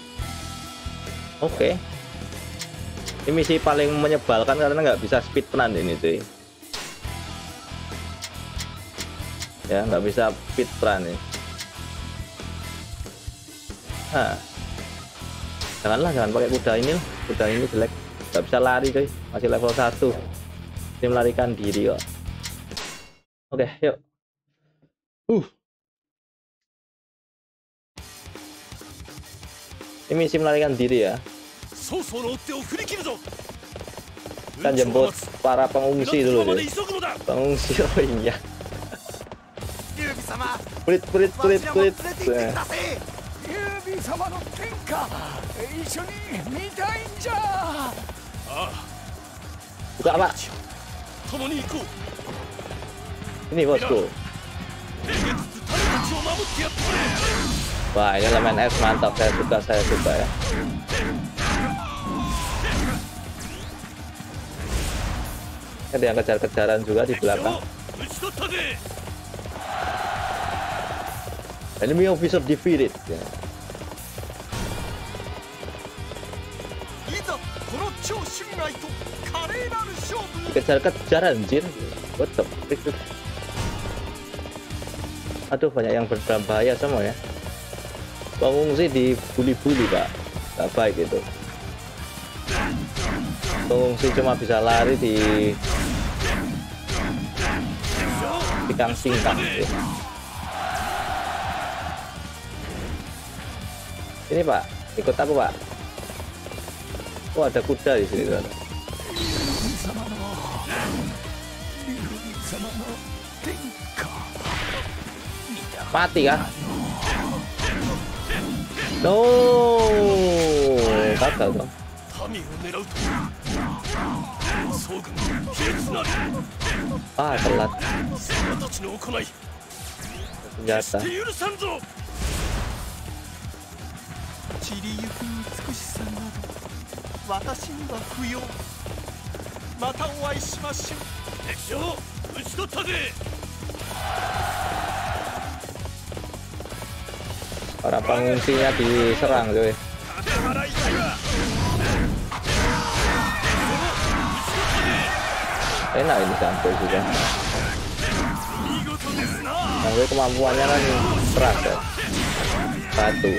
Oke. Ini misi paling menyebalkan karena nggak bisa speedrun ini cuy. Ya nggak bisa speedrun nih. Nah, janganlah jangan pakai kuda ini, kuda ini jelek, nggak bisa lari cuy, masih level satu. Ini melarikan diri kok. Oke, yuk. Uh. Ini misi melarikan diri ya. Kita jemput para pengungsi dulu deh. Pengungsi, oh iya. Pelit, pelit, pelit, pelit. Buka pak. Ini bosku. Wah, ini elemen es mantap, saya suka, saya suka ya. Ada yang kejar-kejaran juga di belakang. Enemy officer defeated. Ya. Dikejar-kejar anjir. What the frick? Aduh, banyak yang berbahaya semua ya. Pengungsi dibuli-buli pak, nggak baik itu. Pengungsi cuma bisa lari di tikang-tingkang. Ini pak, ikut aku pak. Oh ada kuda di sini kan. Mati kah? No, gagal dong. Ah, telat. Senjata. Para pengungsinya diserang cuy. Enak ini sampai juga. Sampai kemampuannya kan keras ya. Batu.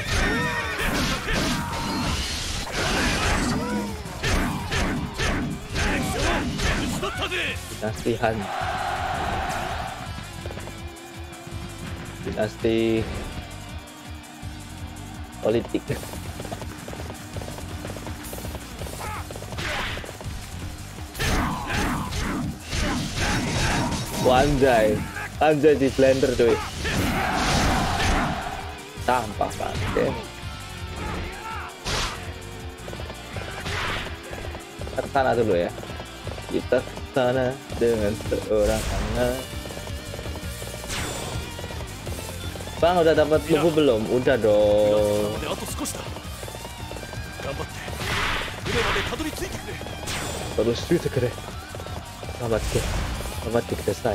Dinasti Han. Dinasti politik. Wanjay, anjay di blender cuy. Sampah banget. Kita ke sana dulu ya. Kita ke sana dengan seorang anak. Bang, udah dapat lubu belum? Udah dong. Terus itu keren. Selamat ke, selamat ke selesai.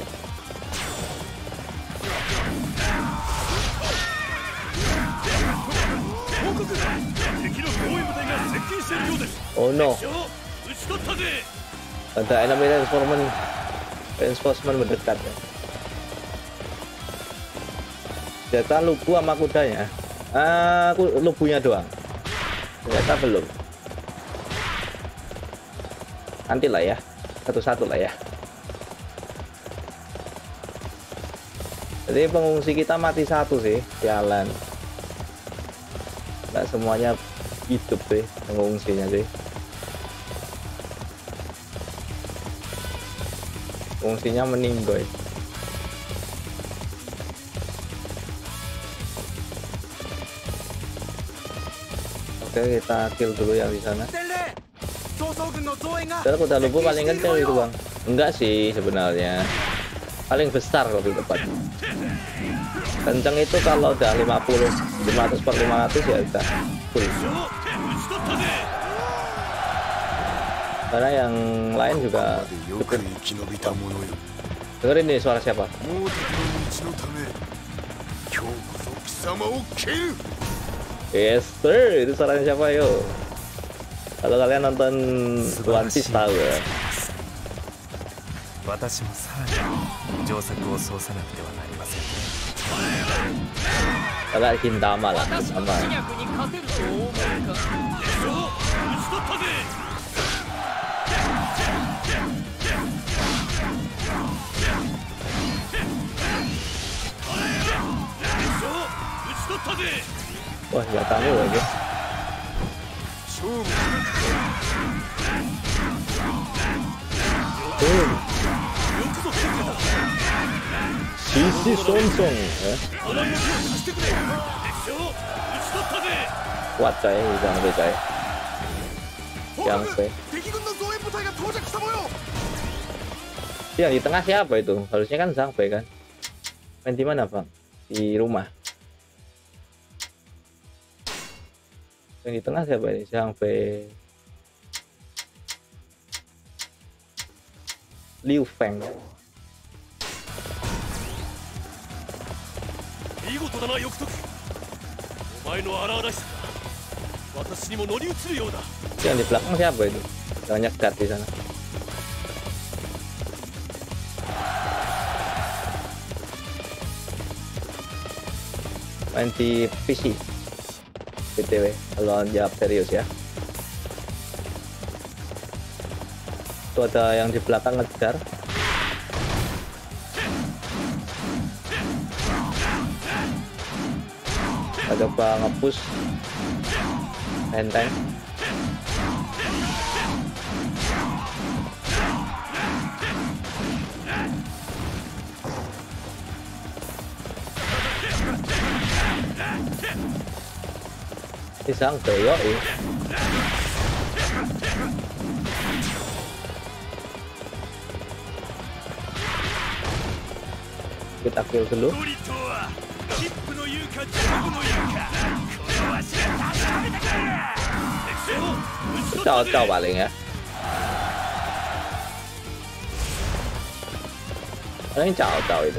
Oh no. Ada enemy reinforcement, reinforcement mendekat ya. Ternyata lubu sama kudanya. Ah, aku lubunya doang. Ternyata belum. Nanti lah ya, satu-satu lah ya. Jadi pengungsi kita mati satu sih, jalan. Nggak semuanya hidup sih pengungsinya sih. Pengungsinya meninggoy. Oke, kita kill dulu yang di sana. Karena kuda lubu paling kencang itu bang. Enggak sih sebenarnya. Paling besar lebih tepat. Kencang itu kalau udah lima puluh, lima ratus per lima ratus ya udah full. Karena yang lain juga cukup. Dengerin nih suara siapa? Yes sir, itu suaranya siapa yo? Kalau kalian nonton One Piece tahu ya. Agak Gintama lah, sama. Wah, nggak tahu lagi. Oh. Sisi Sonsong ya. Kuat coy, jangan sampai coy. Yang sampai. Yang di tengah siapa itu? Harusnya kan Zhang Fei kan? Main di mana bang? Di rumah. Yang di tengah siapa ini? Zhang Fei, Liu Feng. Yang di belakang siapa itu? Banyak guard di sana. Main di P C B T W kalau jawab serius ya. Itu ada yang di belakang ngejar. Ada coba nge-push enteng. Isang Fei eh. Kita kill dulu. Cao-cao paling ya. Ini cao-cao itu.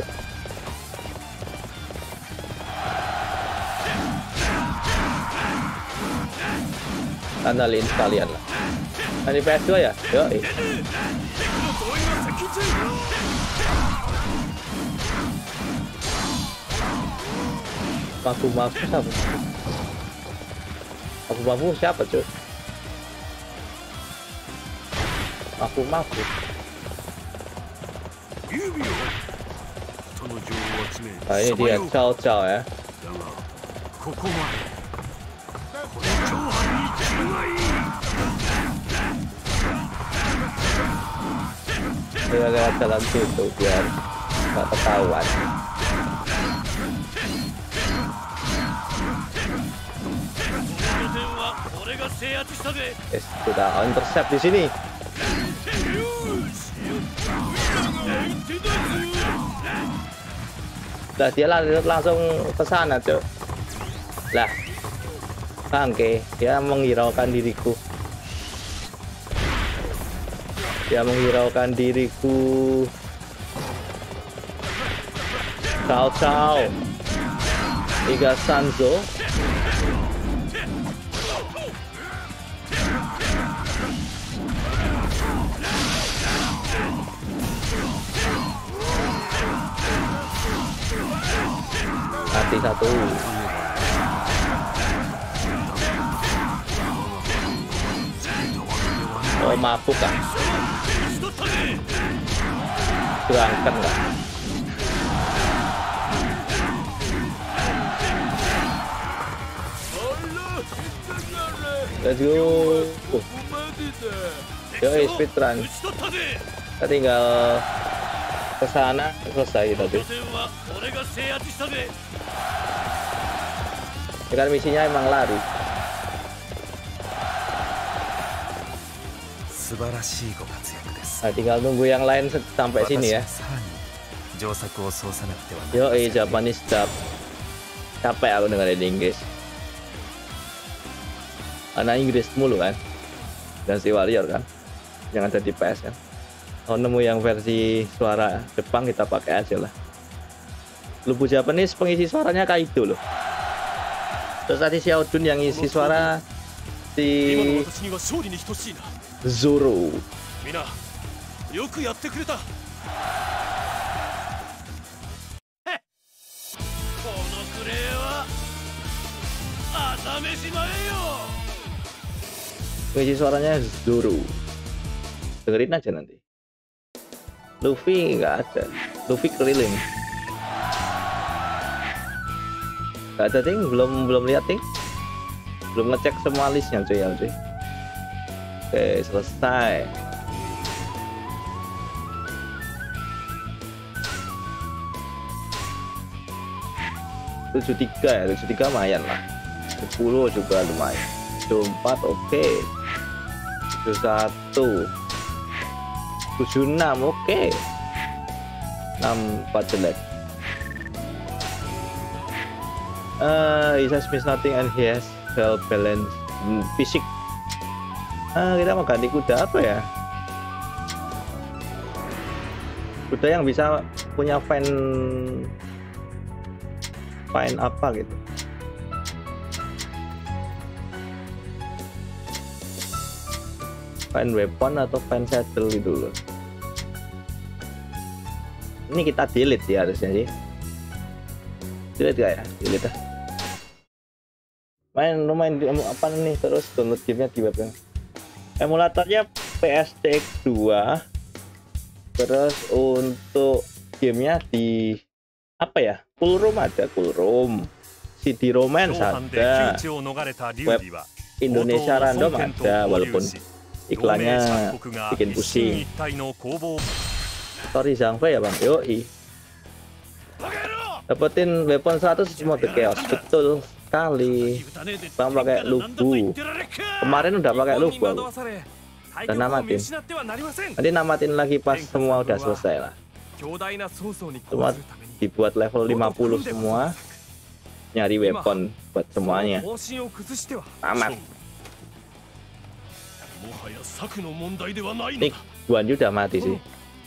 Andalin sekalian lah. Ini P S dua ya? Yoi. Mafu-mafu siapa? Mafu-mafu siapa cuy? Mafu-mafu. Nah, ini dia Cao-Cao ya. Dia lewat jalan situ biar nggak ketahuan. Yes, sudah intercept di sini. Lah dia langsung ke sana, Cok. Lah. Bangke, dia menghiraukan diriku. Dia menghiraukan diriku. Cao-Cao. Iga Sanzo. Mati satu. Oh, mabuk kan? Berangkat nggak? Let's go. Yoi, speedrun. Kita tinggal ke sana selesai tadi. Ini kan misinya emang lari. Nah, tinggal nunggu yang lain sampai sini ya. Yoi, Japanese dub. Capek aku dengerin Inggris. Karena Inggris mulu kan. Dan si Warrior kan. yang ada di P S kan. Kalau nemu yang versi suara Jepang kita pakai aja lah. Lubu Japanese pengisi suaranya Kaido loh. Terus tadi Xiaodun yang isi suara si Zoro. Pengisi suaranya Zoro. Dengerin aja nanti. Luffy nggak ada. Luffy keliling. Nggak ada ting, belum belum lihat ting. Belum ngecek semua listnya cuy ya cuy. Oke, selesai. tujuh puluh tiga ya, tujuh puluh tiga lumayan lah. sepuluh juga lumayan. tujuh puluh empat oke. Okay. tujuh puluh satu. tujuh puluh enam oke. Okay. enam puluh empat jelek. Uh, he has missed nothing and he has well balanced hmm, fisik. Uh, kita mau ganti kuda apa ya? Kuda yang bisa punya fan fan apa gitu. Fan weapon atau fan saddle gitu loh. Ini kita delete sih harusnya sih. Delete gak ya? Delete ah. Main lumayan apa nih, terus download gamenya di web. Emulatornya P S T X dua. Terus untuk gamenya di apa ya? Cool Room ada, Cool Room. C D Romance ada. Web Indonesia Random ada, walaupun iklannya bikin pusing. Sorry Zhangfei ya bang, yoi. Dapetin weapon seratus mode chaos, betul sekali. Bang pakai lubu. Kemarin udah pakai lubu aku. Dan namatin. Nanti namatin lagi pas semua udah selesai lah. Semua dibuat level lima puluh semua. Nyari weapon buat semuanya. Amat. Nih, Guan Yu udah mati sih.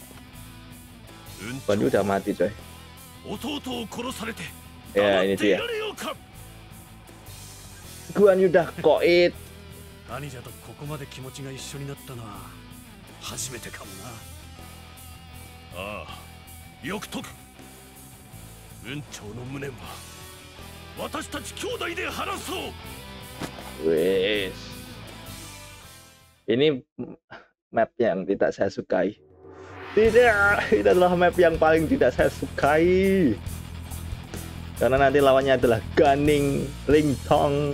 Guan Yu udah mati coy. Ya ini dia. Guan Yu udah koit. Wes. Ini map yang tidak saya sukai. Tidak, ini adalah map yang paling tidak saya sukai. Karena nanti lawannya adalah Gunning, Ling Tong,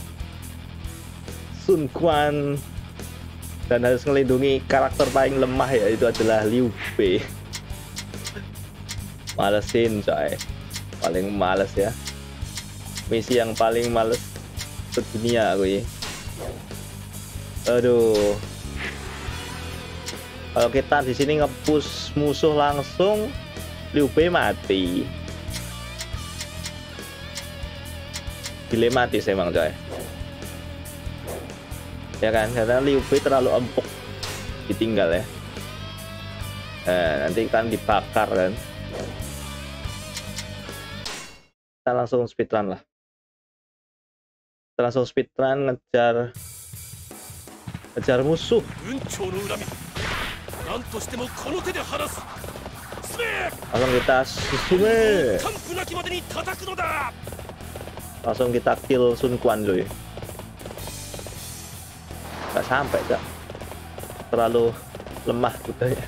Sun Quan, dan harus melindungi karakter paling lemah, yaitu adalah Liu Bei. Malesin coy, paling males ya. Misi yang paling males sedunia aku ya. Aduh. Kalau kita di sini nge-push musuh langsung, Liu Bei mati. Dilematis emang coy. Ya kan, karena Liu Bei terlalu empuk ditinggal ya. Nah, nanti kan dibakar kan. Kita langsung speedrun lah. Kita langsung speedrun ngejar ngejar musuh. Langsung kita susume. Langsung kita kill Sun Quan dulu. Gak sampai gak. Terlalu lemah kudanya.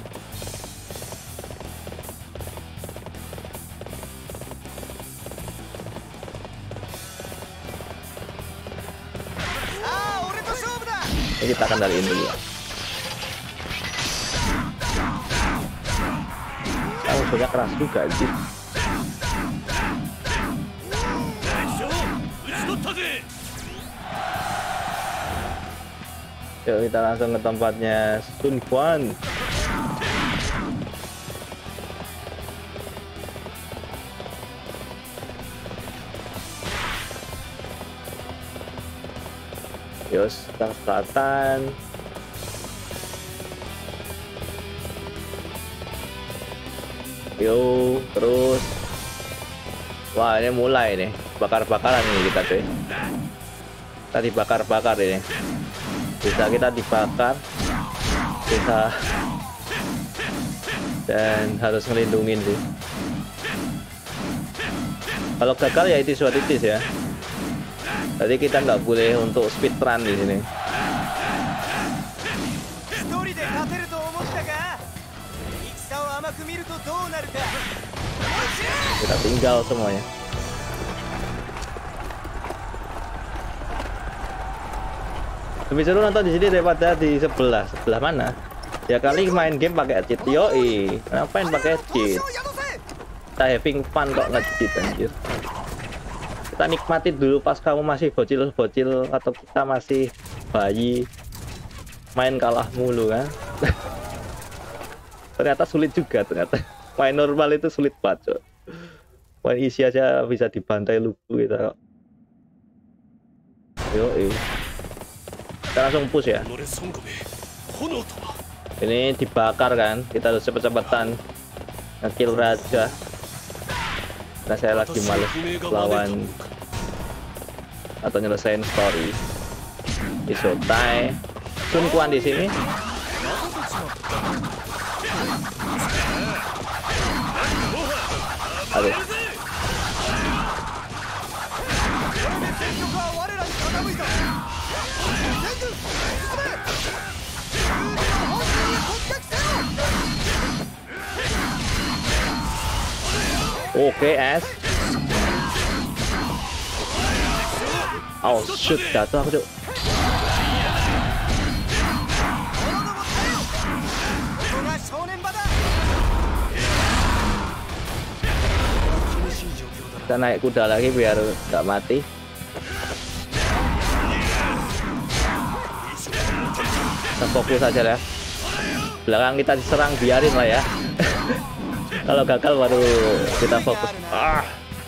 Ini kita kendaliin dulu ya. Musuhnya keras juga sih. Yuk kita langsung ke tempatnya Sun Quan. Yos, kita ke selatan. Yo, terus. Wah, ini mulai nih. Bakar-bakaran ini kita cuy. Kita dibakar-bakar ini. Bisa kita dibakar. Bisa. Dan harus ngelindungin sih. Kalau gagal ya itu suatu titis ya. Jadi kita nggak boleh untuk speedrun di sini. Kita tinggal semuanya. Lebih seru nonton di sini daripada di sebelah. Sebelah mana? Ya kali main game pakai cheat. Yoi, ngapain pakai cheat? Kita having fun kok nge-cheat anjir. Kita nikmati dulu pas kamu masih bocil-bocil atau kita masih bayi. Main kalah mulu kan. Ternyata sulit juga ternyata. Main normal itu sulit banget. Main isi aja bisa dibantai lugu kita. Yoi. Kita langsung push ya. Ini dibakar kan, kita harus cepet-cepetan ngekill raja. Karena saya lagi males lawan atau nyelesain story. Isotai, Sun Quan di sini. Aduh. Oke, es. Oh shoot, jatuh aku tuh. Kita naik kuda lagi biar nggak mati. Kita fokus saja ya. Belakang kita diserang, biarin lah ya. Kalau gagal baru kita fokus. Ah.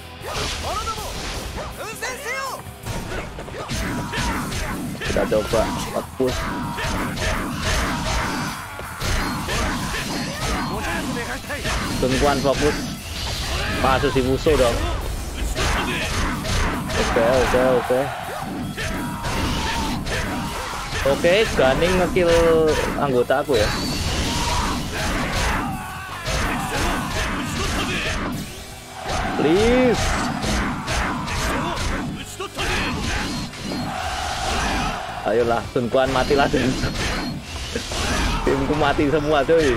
Kita coba fokus. Sun Quan fokus. Masuk si musuh dong. Oke, oke, oke. Oke, Ganing ngekill anggota aku ya. Please. Ayolah, Sun Quan matilah. Timku mati semua cuy.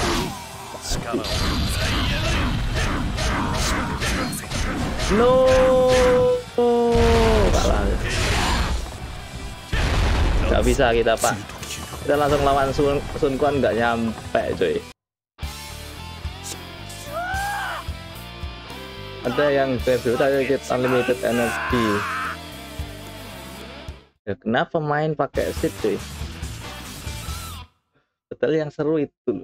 No. Kalah. Gak bisa kita pak. Kita langsung lawan Sun, Sun Quan nggak nyampe cuy. Ada yang review target unlimited energy. Ya, kenapa main pakai seat cuy? Betul yang seru itu.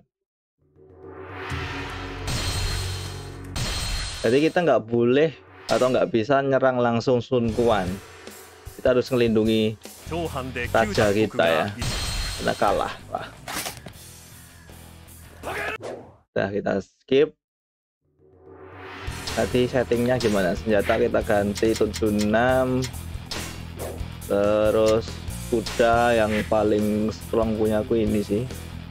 Jadi kita nggak boleh atau nggak bisa nyerang langsung Sun Quan. Kita harus melindungi raja kita ya. Kita kalah lah. Nah kita skip. Tadi settingnya gimana? Senjata kita ganti tujuh enam. Terus kuda yang paling strong punya aku ini sih.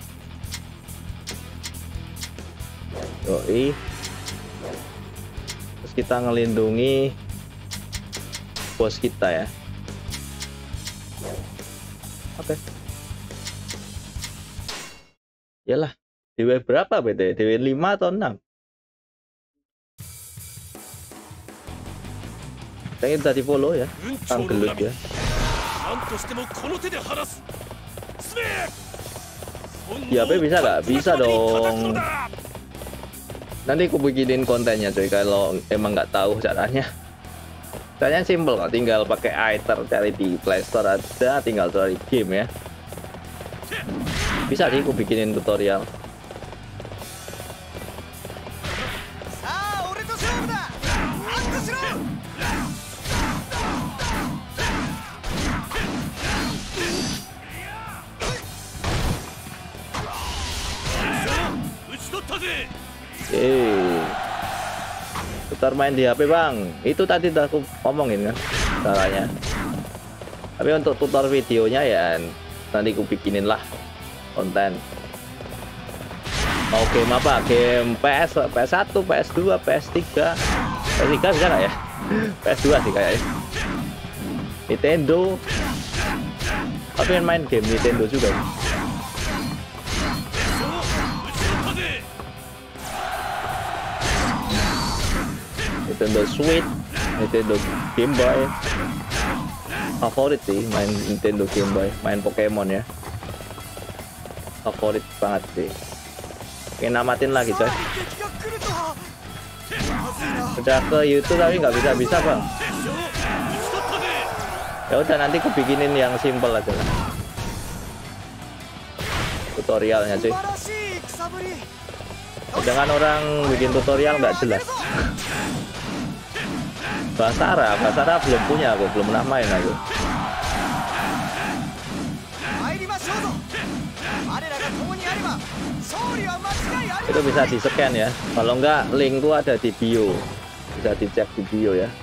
Yoi. Terus kita ngelindungi bos kita ya. Oke. Okay. Yalah, D W berapa B T? D W lima atau enam? Kayaknya udah di follow ya, Kang Gelut ya. Di H P bisa nggak? Bisa dong. Nanti aku bikinin kontennya coy kalau emang nggak tahu caranya. Caranya simple kok, tinggal pakai Aether, cari di Play Store ada, tinggal cari game ya. Bisa sih aku bikinin tutorial. Eh, putar main di H P bang. Itu tadi udah aku omongin kan caranya. Tapi untuk tutor videonya ya nanti aku bikinin lah konten. Mau game apa? Game P S, P S satu, P S dua, P S tiga. P S tiga bisa nggak ya? P S dua sih kayaknya. Nintendo. Tapi main game Nintendo juga. Nintendo Switch, Nintendo Game Boy. Favorit sih main Nintendo Game Boy, main Pokemon ya. Favorit banget sih. Pengen namatin lagi coy. Udah ke YouTube tapi nggak bisa-bisa bang. Ya udah nanti aku bikinin yang simple aja lah. Tutorialnya cuy. Jangan orang bikin tutorial nggak jelas. Bahasa Arab, bahasa Arab belum punya aku, belum pernah main aku. Itu bisa di scan ya. Kalau enggak link gua ada di bio. Bisa dicek di bio ya.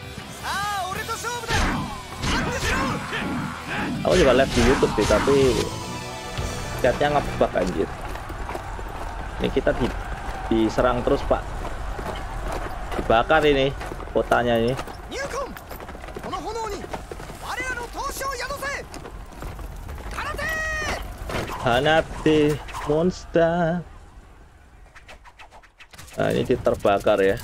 Aku juga live di YouTube sih, tapi chatnya ngebug anjir. Ini kita di, diserang terus pak. Dibakar ini kotanya ini. Hanate monster. Nah ini terbakar ya.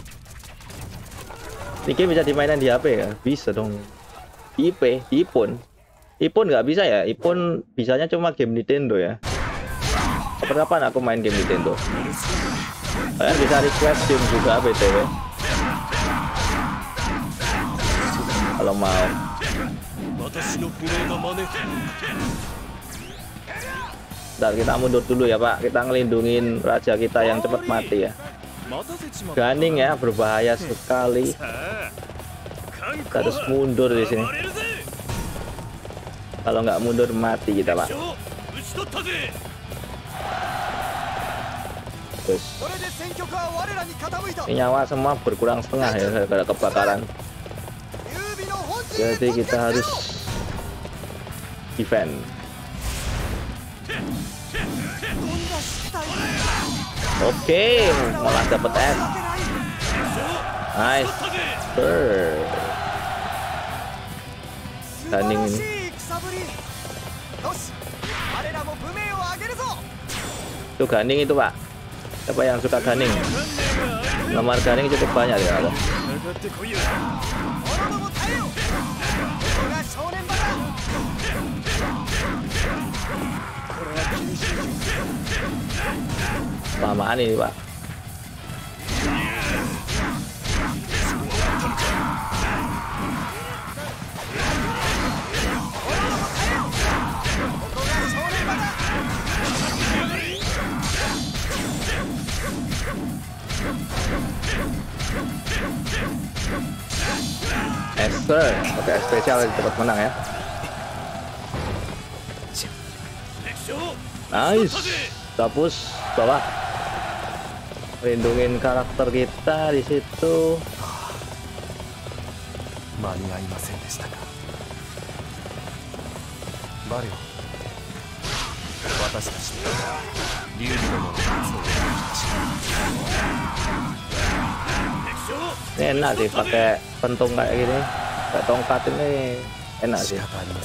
Ini game bisa dimainin di H P ya? Bisa dong. I P, di iPhone. iPhone nggak bisa ya? iPhone bisanya cuma game Nintendo ya. Kapan-kapan aku main game Nintendo. Kalian bisa request game juga B T W. Kalau mau. Bentar, kita mundur dulu ya Pak. Kita ngelindungin raja kita yang cepat mati ya. Ganing ya, berbahaya sekali. Kita harus mundur di sini. Kalau nggak mundur mati kita Pak. Terus ini nyawa semua berkurang setengah ya gara-gara kebakaran. Jadi kita harus defend. Oke, malah dapat S. Nice. Brr. Ganing ini. Itu Ganing itu Pak. Siapa yang suka Ganing? Nomor Ganing cukup banyak ya Allah. Lamaan ini Pak. Esther, oke spesial cepat menang ya. Nice, tapus bawah. Lindungin karakter kita di situ. Ini enak sih pakai pentung kayak gini, kayak tongkat ini enak sih.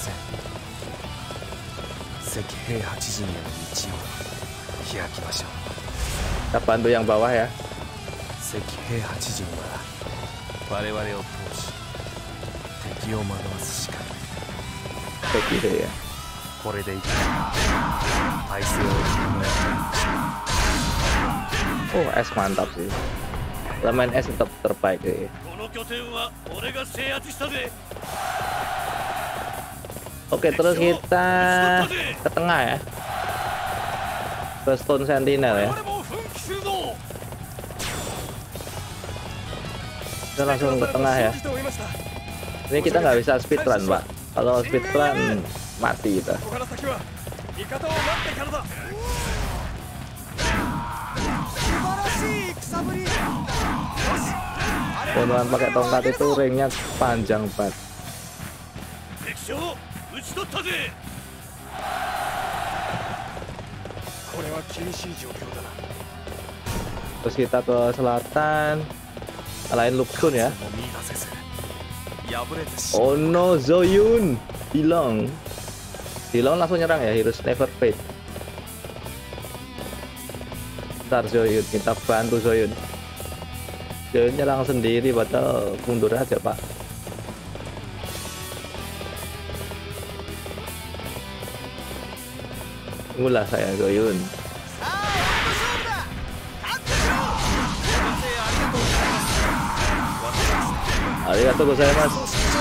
Kita bantu yang bawah ya. Begitu ya. Oh, S mantap sih. Elemen S tetap terbaik ya. Oke, terus kita ke tengah ya. Ke Stone Sentinel ya. Kita langsung ke tengah ya. Ini kita nggak bisa speedrun Pak. Kalau speedrun mati kita. Konohan pakai tongkat itu ringnya panjang banget. Terus kita ke selatan, lain Luxun ya. Oh no, Zoyun hilang. Hilang langsung nyerang ya, Heroes Never Fade. Ntar Zoyun, kita bantu Zoyun. Zoyun nyerang sendiri, padahal mundur aja pak. Tunggulah saya Zoyun. Arigatou gozaimasu.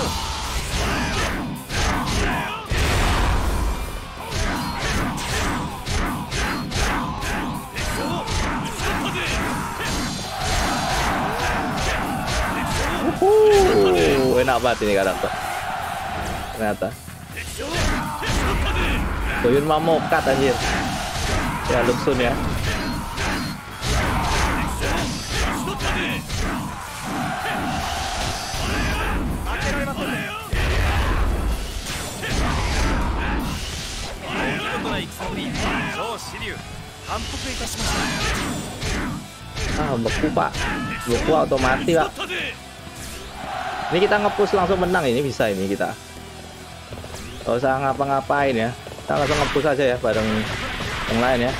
Uhuh, enak banget ini karakter. Ternyata. Zoyun mau mokat anjir. Ya Luxun ya. Ah, beku pak, beku otomatis pak. Ini kita nge-push langsung menang, ini bisa ini kita. Gak usah ngapa-ngapain ya, kita langsung nge-push aja ya bareng yang lain ya.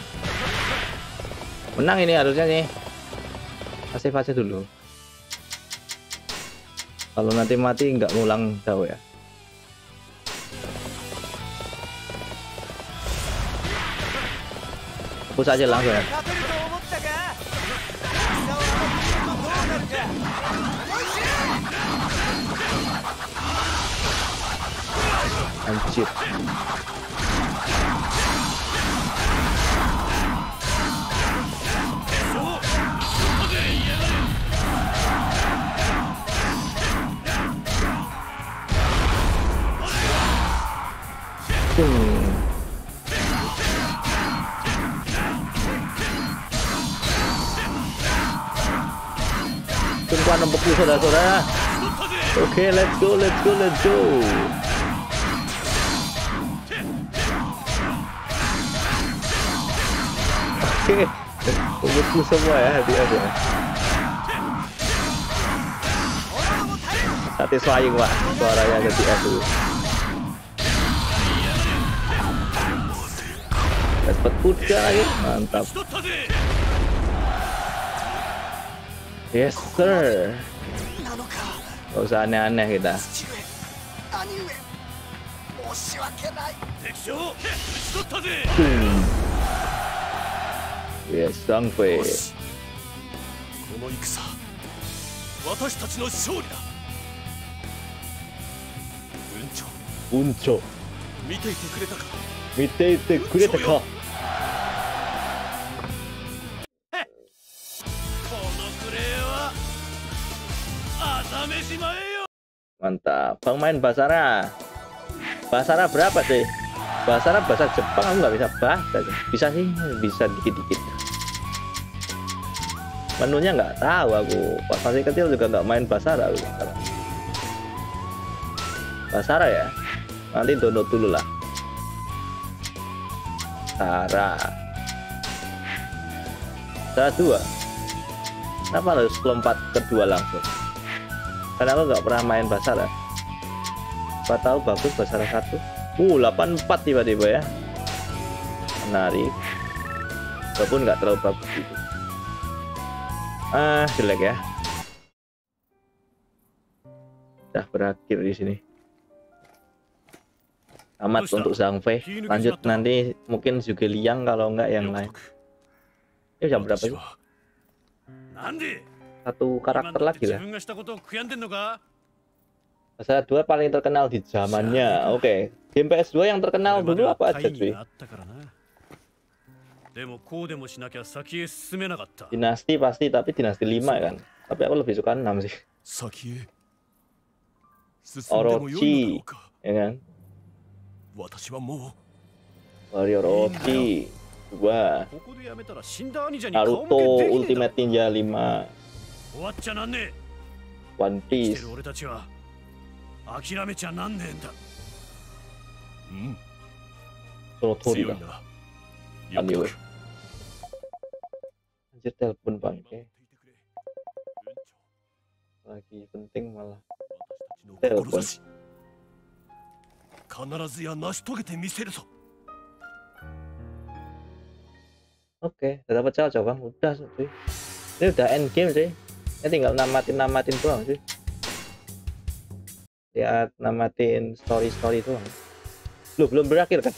Menang ini harusnya nih. Save aja dulu. Kalau nanti mati nggak ngulang jauh ya. Push aja langsung ya. Anjir. Hmm. Tungguan nembek dulu saudara-saudara. Oke, let's go, let's go, let's go. Oke, nembekku semua ya, hati-hati ya. Satisfying pak, suaranya jadi aku. Dapat kuda lagi, mantap. Yes sir. Gak usah aneh-aneh kita. Hmm. Yes, Zhangfei. Uncho. Mite ite kureta ka? Mantap, Bang main Basara. Basara berapa sih? Basara bahasa Jepang aku nggak bisa bahasa. Bisa sih, bisa dikit-dikit. Menunya nggak tahu aku. Pas masih kecil juga nggak main Basara aku. Basara ya. Nanti download dulu lah. Basara. Basara dua. Kenapa harus lompat kedua langsung? Karena aku nggak pernah main Basara. Apa tahu bagus Basara satu. Uh, delapan empat tiba-tiba ya. Menarik. Walaupun nggak terlalu bagus gitu. Ah, jelek ya. Udah berakhir di sini. Tamat untuk Zhangfei. Lanjut nanti mungkin juga Liang kalau nggak yang lain. Ini jam berapa sih? Satu karakter lagi lah. Basara dua paling terkenal di zamannya. Oke, okay. Game P S dua yang terkenal dulu apa aja cuy? Dinasti pasti, tapi dinasti lima kan. Tapi aku lebih suka enam sih. Orochi, ya kan? Warrior Orochi, dua, Naruto Ultimate Ninja lima, One Piece. Solo Tori kan. Anime. Anjir telepon bangke. Lagi penting malah telepon. Oke, udah dapat cowok bang, udah cuy. Ini udah end game sih. Ini tinggal namatin-namatin doang sih. Lihat namatin story-story doang. Lu belum berakhir kan?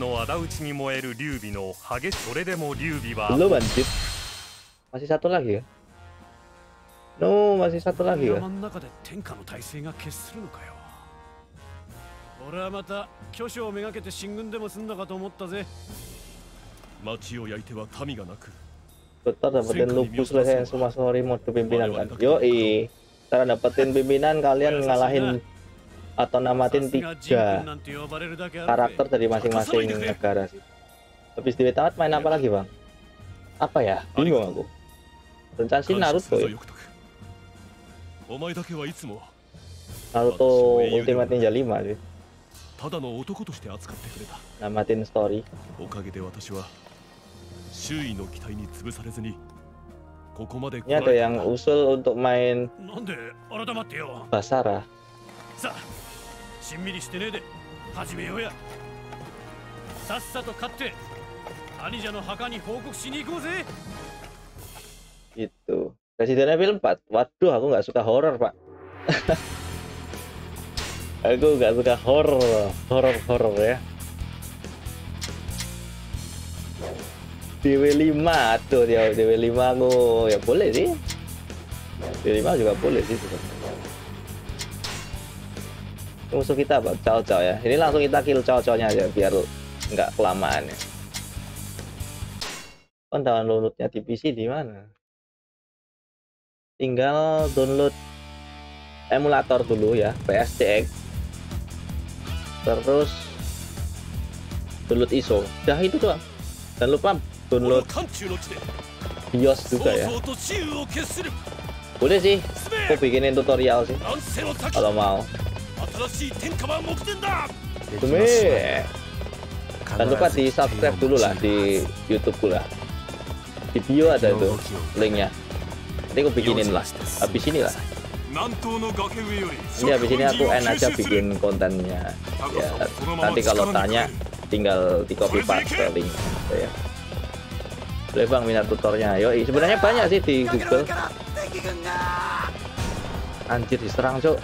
Belum anjir. Masih satu lagi ya? No, masih satu lagi ya? Betul dapetin lupus selesai semua story mode pimpinan kan? Yoi, cara dapetin pimpinan kalian ngalahin atau namatin tiga karakter dari masing-masing negara sih. Habis di tamat main apa lagi bang? Apa ya? Bingung aku. Rencana sih Naruto ya. Naruto Ultimate Ninja lima sih. Namatin story. Ini ada yang usul untuk main Basara. Itu Resident Evil empat. Waduh, aku nggak suka horor pak. Aku nggak suka horor, horor horor ya. D W lima tuh dia, D W lima aku ya boleh sih. D W lima juga boleh sih sebenarnya. Musuh kita apa? Cao-cao ya. Ini langsung kita kill cao-caonya aja biar nggak kelamaan ya. Kan downloadnya di P C di mana? Tinggal download emulator dulu ya, P S D X. Terus download I S O. Dah itu doang. Dan lupa download BIOS juga ya. Boleh sih. Aku bikinin tutorial sih kalau mau. Demi. Jangan lupa di subscribe dulu lah di YouTube lah. Di bio ada itu linknya. Nanti aku bikinin lah. Habis ini lah. Ini habis ini aku end aja bikin kontennya. Ya, nanti kalau tanya tinggal di copy paste link. Ya. Boleh bang minat tutornya. Yoi, sebenarnya banyak sih di Google. Anjir diserang cok.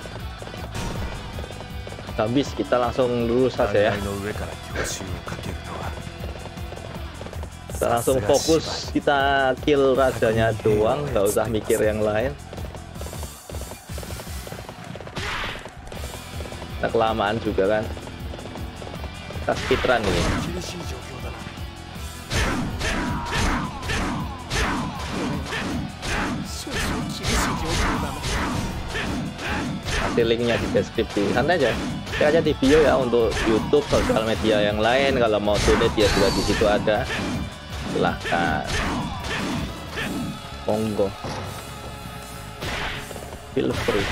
Habis kita langsung lurus saja ya. Kita langsung fokus, kita kill rajanya doang, nggak usah mikir yang lain. Kita kelamaan juga kan. Kita speedrun ini. Nanti linknya di deskripsi. Santai aja. Cek aja di bio ya untuk YouTube, sosial media yang lain. Kalau mau donate ya juga di situ ada. Silahkan. Monggo. Feel free.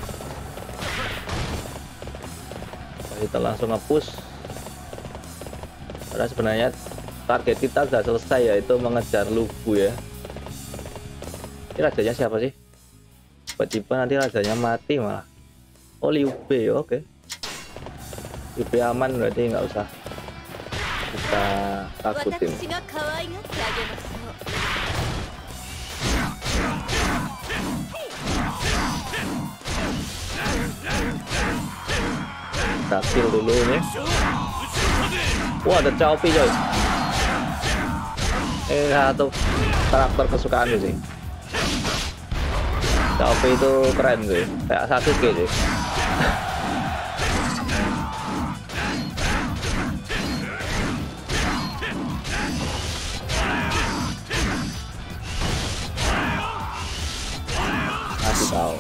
Kita langsung nge-push. Karena sebenarnya target kita sudah selesai, yaitu mengejar Lubu ya. Ini rajanya siapa sih? Tiba-tiba nanti rajanya mati malah. Oh Liu Bei, oke. Okay. Liu Bei aman berarti nggak usah kita takutin. Kita kill dulu nih. Wah ada Cao Pi coy. Eh satu karakter kesukaan sih. Cao Pi itu keren sih, kayak Sasuke sih. Masih tahu.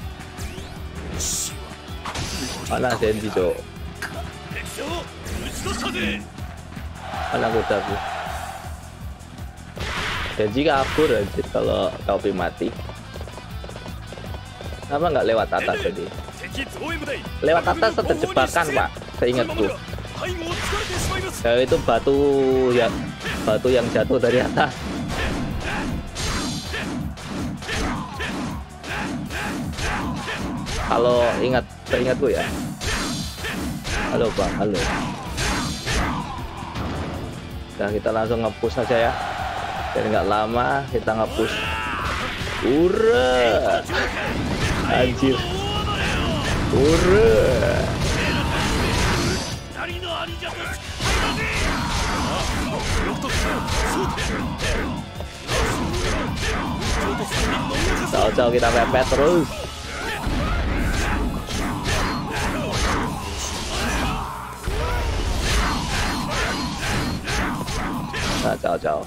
Mana Zenji cok? Mana kuda bu? Genji kabur aja kalau Kaupi mati. Kenapa nggak lewat atas tadi? Lewat atas tetap jebakan pak, seingatku. Ya, itu batu yang batu yang jatuh dari atas. Kalau ingat, seingatku ya. Halo bang, halo. Nah kita langsung nge-push saja ya. Biar nggak lama kita nge-push. Ura, anjir. Ura. Jauh-jauh kita pepet terus. Nah, jauh-jauh.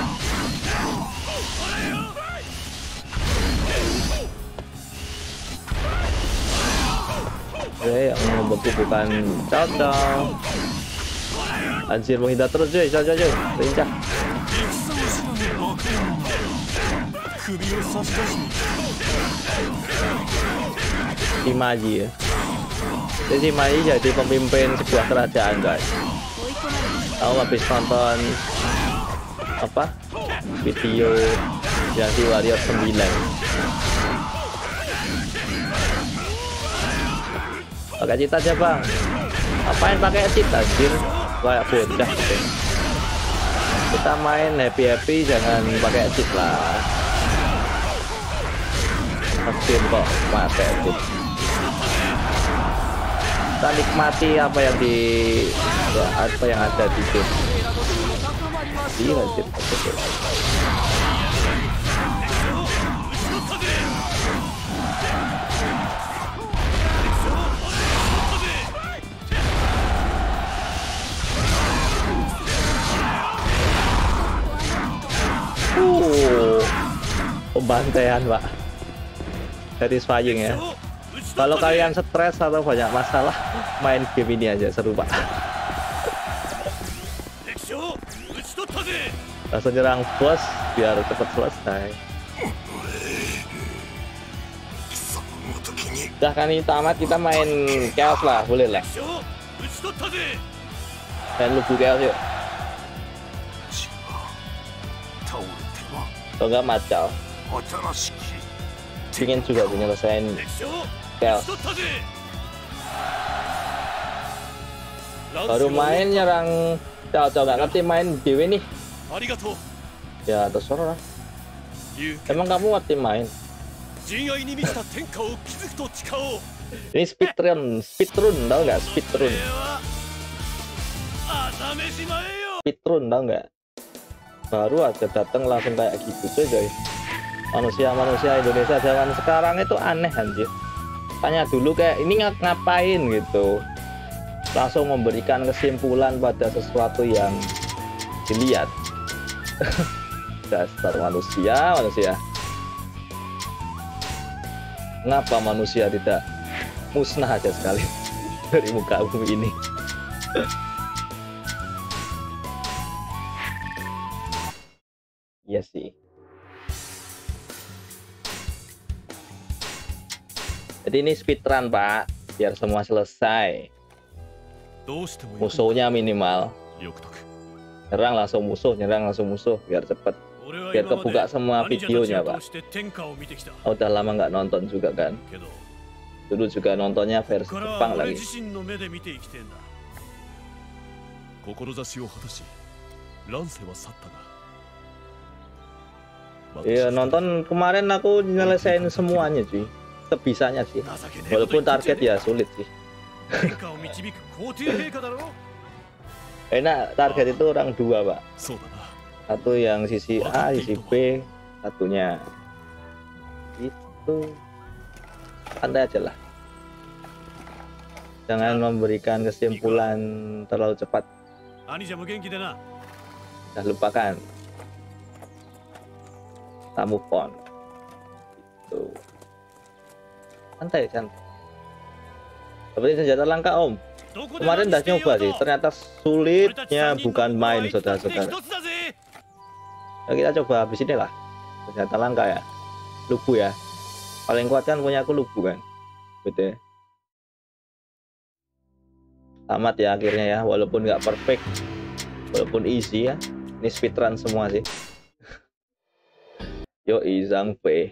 Oke, yang membentuk bukan Cao-Cao. Anjir, menghindar terus cuy, Cao-Cao cuy. Lincah. Shimaji ya. Jadi Shimaji jadi pemimpin sebuah kerajaan guys. Tahu habis nonton apa video yang di Warrior sembilan. Pakai cheat aja bang. Apain pakai cheat anjir? Kayak bocah gitu. Kita main happy happy, jangan pakai cheat lah. Mesin kok pakai cheat. Kita nikmati apa yang di apa yang ada di game. Iya cheat. Uh, pembantaian pak, satisfying ya. Kalau kalian stres atau banyak masalah, main game ini aja seru pak. Langsung nyerang bos biar cepet selesai. Udah kan ini tamat, kita main chaos lah, boleh lah. Dan lubu chaos yuk. Kalau nggak macam ingin juga menyelesaikan chaos. Baru main nyerang Cao-Cao, nggak ngerti main dewe nih. Ya terserah. Emang kamu ngerti main? Ini speedrun, speedrun tau nggak? Speedrun, speedrun tau nggak? Baru aja datang langsung kayak gitu coy. Manusia-manusia Indonesia zaman sekarang itu aneh anjir. Tanya dulu kayak ini ng ngapain gitu. Langsung memberikan kesimpulan pada sesuatu yang dilihat. Dasar manusia, manusia. Ngapa manusia tidak musnah aja sekali dari muka bumi ini? Iya sih. Jadi ini speedrun pak, biar semua selesai. Musuhnya minimal. Nyerang langsung musuh, nyerang langsung musuh, biar cepet. Biar kebuka semua videonya pak. Oh, udah lama nggak nonton juga kan. Dulu juga nontonnya versi Jepang lagi. Iya nonton kemarin aku nyelesain semuanya cuy, sebisanya sih, walaupun target ya sulit sih. Enak target itu orang dua pak, satu yang sisi A, sisi B, satunya itu santai aja lah, jangan memberikan kesimpulan terlalu cepat. Udah lupakan. Move on. Tuh. Santai santai. Seperti senjata langka om. Kemarin udah nyoba sih, ternyata sulitnya bukan main saudara-saudara. Nah, kita coba habis ini lah. Senjata langka ya. Lubu ya. Paling kuat kan punya aku lubu kan. Gitu ya. Tamat ya akhirnya ya. Walaupun nggak perfect. Walaupun easy ya. Ini speedrun semua sih. Yoi, Zhang Fei.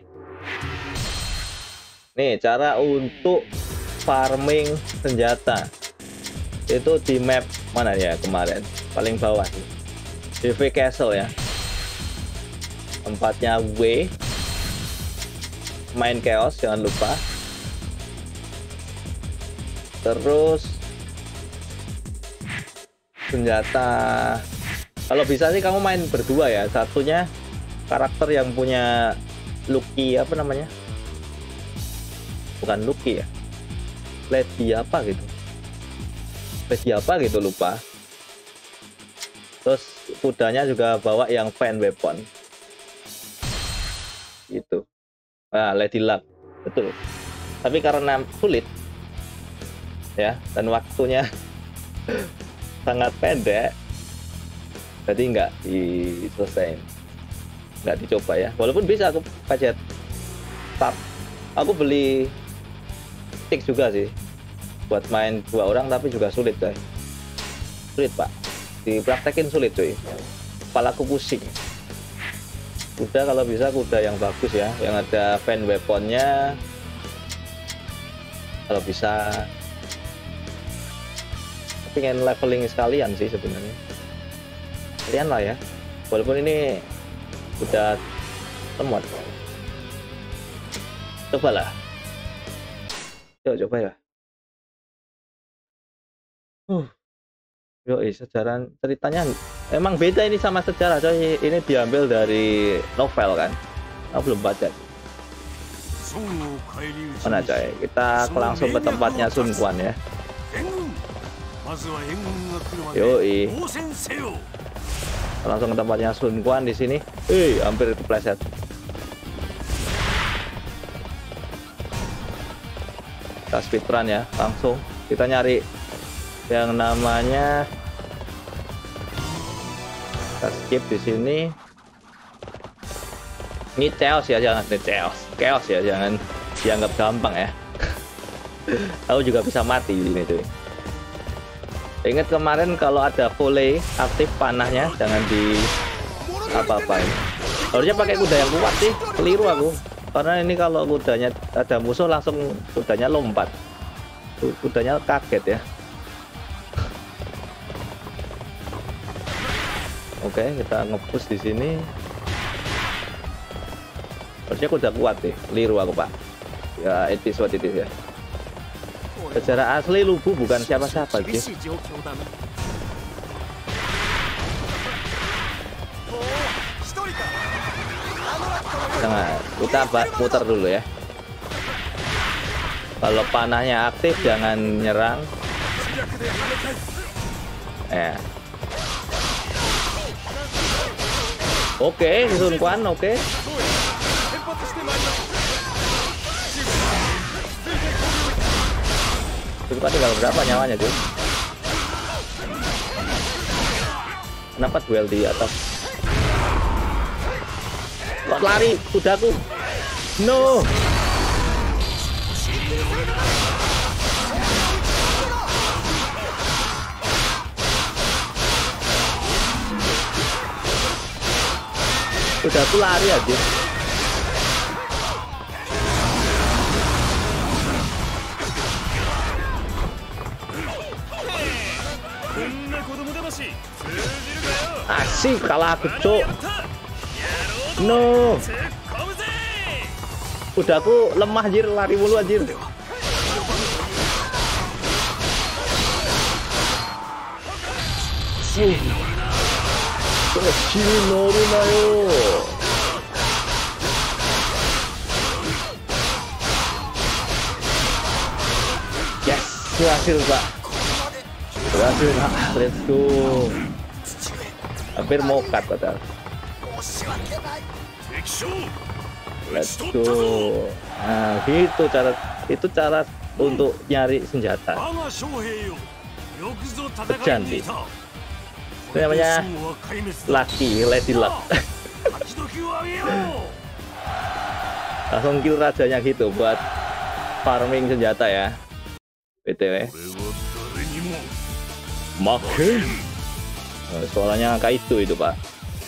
Nih cara untuk farming senjata. Itu di map mana ya kemarin? Paling bawah sih. D V Castle ya. Tempatnya W. Main chaos jangan lupa. Terus senjata. Kalau bisa sih kamu main berdua ya. Satunya karakter yang punya Lucky apa namanya? Bukan Lucky ya. Lady apa gitu. Lady apa gitu lupa. Terus kudanya juga bawa yang fan weapon. Gitu. Nah, Lady Luck. Betul. Tapi karena sulit ya dan waktunya sangat pendek, jadi nggak diselesain, nggak dicoba ya. Walaupun bisa aku pajet start, aku beli stick juga sih buat main dua orang, tapi juga sulit coy, sulit pak, dipraktekin sulit cuy, kepalaku pusing. Kuda kalau bisa kuda yang bagus ya, yang ada fan weaponnya, kalau bisa. Pengen leveling sekalian sih sebenarnya, kalian lah ya, walaupun ini udah lemot. Cobalah, yuk coba ya. Uh, yuk sejarah ceritanya emang beda ini sama sejarah coy. Ini diambil dari novel kan, aku belum baca. Mana coy, kita langsung ke tempatnya Sun Quan ya. Yoi. Langsung ke tempatnya Sun Quan di sini. Eh, hampir kepleset. Kita speedrun ya, langsung. Kita nyari yang namanya. Kita skip di sini. Ini chaos ya, jangan ini chaos. Chaos ya, jangan dianggap gampang ya. Aku juga bisa mati di sini tuh. Ingat kemarin kalau ada volley aktif panahnya jangan di apa-apain. Harusnya pakai kuda yang kuat sih, keliru aku. Karena ini kalau kudanya ada musuh langsung kudanya lompat. Kudanya kaget ya. Oke, kita nge-push di sini. Harusnya kuda kuat sih, keliru aku pak. Ya, it is what it is ya. Secara asli Lubu bukan siapa-siapa guys. Jangan, kita putar dulu ya. Kalau panahnya aktif jangan nyerang. Ya. Oke, Sun Quan, oke. Sun Quan tinggal berapa nyawanya tuh? Kenapa duel di atas? Kok lari kudaku? No. Kudaku lari aja. Asik kalah aku cok. No. Kudaku lemah anjir, lari mulu anjir. Kecil norunayo. Yes, berhasil pak. Berhasil, let's go. Hampir mau cut padahal. Let's go. Nah, gitu cara itu cara untuk nyari senjata. Pejanti. Itu namanya Lucky, Lady Luck. Langsung kill rajanya gitu buat farming senjata ya. B T W. Makin. Nah, suaranya angka itu itu Pak.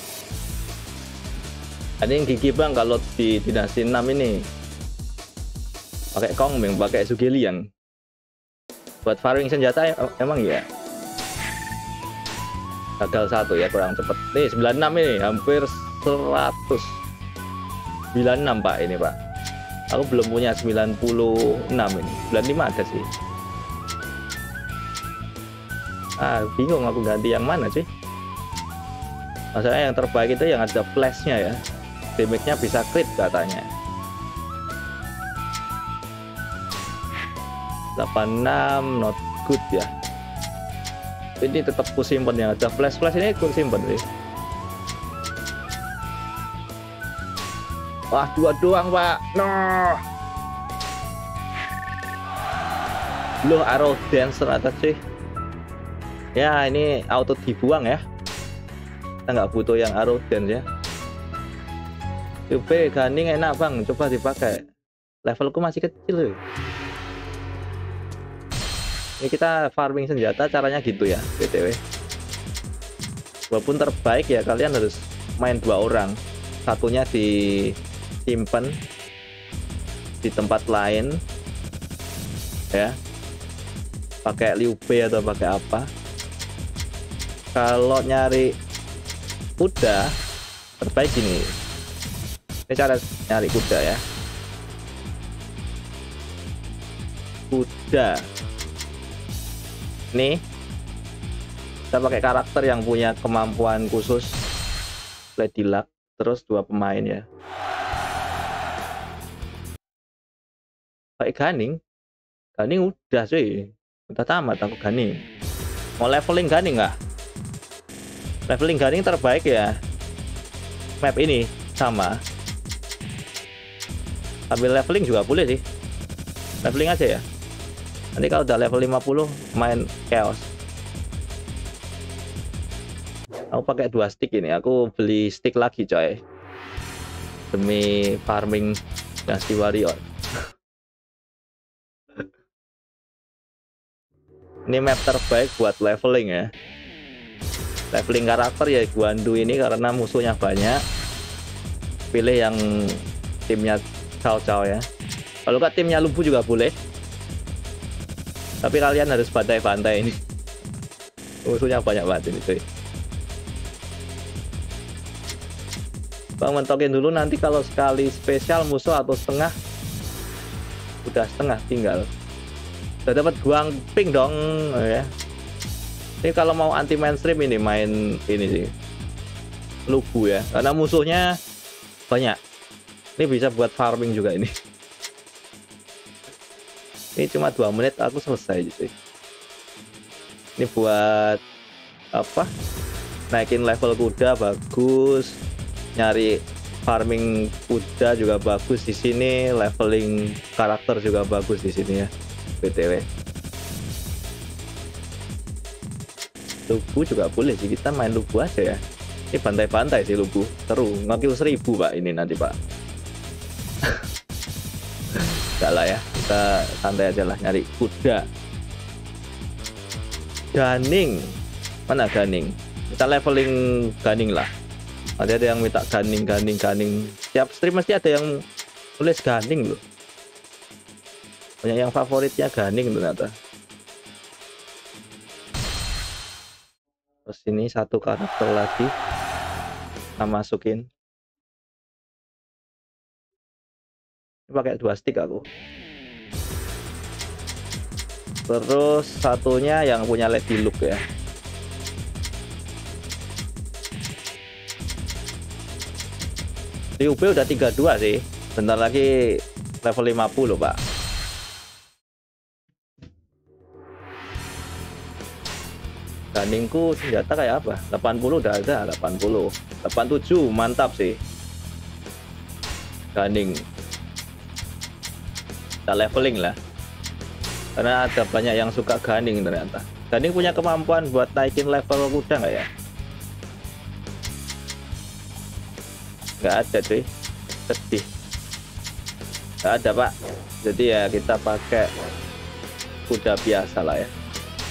Ada yang gigi Bang kalau di dinasti enam ini pakai Kongbeng, pakai Sugeliang. Buat farming senjata emang ya. Gagal satu ya, kurang cepet. Nih sembilan puluh enam ini hampir seratus. sembilan puluh enam Pak ini Pak. Aku belum punya sembilan puluh enam ini. sembilan puluh lima ada sih. Ah, bingung aku ganti yang mana sih. Masalahnya yang terbaik itu yang ada flashnya ya. Damage-nya bisa crit katanya. delapan puluh enam not good ya. Ini tetap ku simpen yang ada flash-flash ini ku simpen sih. Wah, dua doang Pak. No. Loh, arrow dance ternyata sih. Ya ini auto dibuang ya. Kita nggak butuh yang arrow dance ya. U P Gunning enak Bang, coba dipakai. Levelku masih kecil loh. Ini kita farming senjata caranya gitu ya, B T W. Walaupun terbaik ya kalian harus main dua orang. Satunya disimpan di tempat lain ya. Pakai Liu Bei atau pakai apa. Kalau nyari kuda terbaik ini. Ini cara nyari kuda ya. Kuda. Nih. Kita pakai karakter yang punya kemampuan khusus. Lady Luck. Terus dua pemain ya. Pakai Gunning. Gunning udah sih. Udah tamat aku Gunning. Mau leveling Gunning nggak? Leveling Gunning terbaik ya. Map ini sama. Ambil leveling juga boleh sih. Leveling aja ya. Nanti kalau udah level lima puluh main chaos. Aku pakai dua stick ini. Aku beli stick lagi coy. Demi farming Dynasty Warrior. Ini map terbaik buat leveling ya. Leveling karakter ya Guandu ini karena musuhnya banyak. Pilih yang timnya Cao Cao ya. Kalau nggak timnya Lubu juga boleh. Tapi kalian harus bantai-bantai ini. Musuhnya banyak banget ini cuy. Bang mentokin dulu nanti kalau sekali spesial musuh atau setengah. Udah setengah tinggal. Udah dapat guang pink dong ya. Ini kalau mau anti mainstream ini main ini sih. Lubu ya. Karena musuhnya banyak. Ini bisa buat farming juga ini. Ini cuma dua menit aku selesai gitu. Ini buat apa? Naikin level kuda bagus. Nyari farming kuda juga bagus di sini. Leveling karakter juga bagus di sini ya. B T W. Lubu juga boleh sih, kita main Lubu aja ya. Ini bantai-bantai sih Lubu. Seru, ngakil seribu Pak ini nanti Pak. Enggak lah ya, kita santai aja lah nyari kuda. Gunning, mana Gunning? Kita leveling Gunning lah. Ada ada yang minta Gunning, Gunning, Gunning. Tiap stream mesti ada yang tulis Gunning loh. Banyak yang favoritnya Gunning ternyata. Terus ini satu karakter lagi kita masukin. Ini pakai dua stick aku. Terus satunya yang punya Lady Luck ya. Liu Bei udah tiga puluh dua sih. Bentar lagi level lima puluh Pak. Gunningku senjata kayak apa? delapan puluh udah ada, delapan puluh. delapan puluh tujuh mantap sih. Gunning. Kita leveling lah. Karena ada banyak yang suka Gunning ternyata. Gunning punya kemampuan buat naikin level kuda nggak ya? nggak ada cuy, sedih. Nggak ada pak, jadi ya kita pakai kuda biasa lah ya.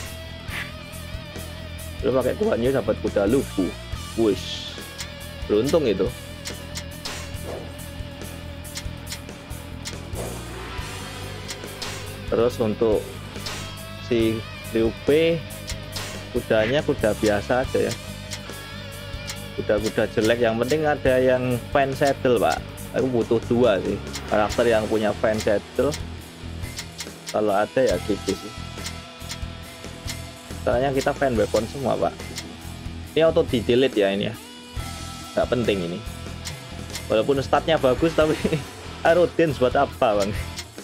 Lu pakai Guan Yu dapat kuda Lufu, wush, beruntung itu. Terus untuk si Liu Bei, kudanya kuda biasa aja ya, kuda-kuda jelek. Yang penting ada yang fan saddle pak. Aku butuh dua sih karakter yang punya fan saddle. Kalau ada ya gitu sih. Soalnya kita fan weapon semua pak. Ini auto di delete ya ini ya, nggak penting ini. Walaupun statnya bagus tapi Aerodance buat apa bang?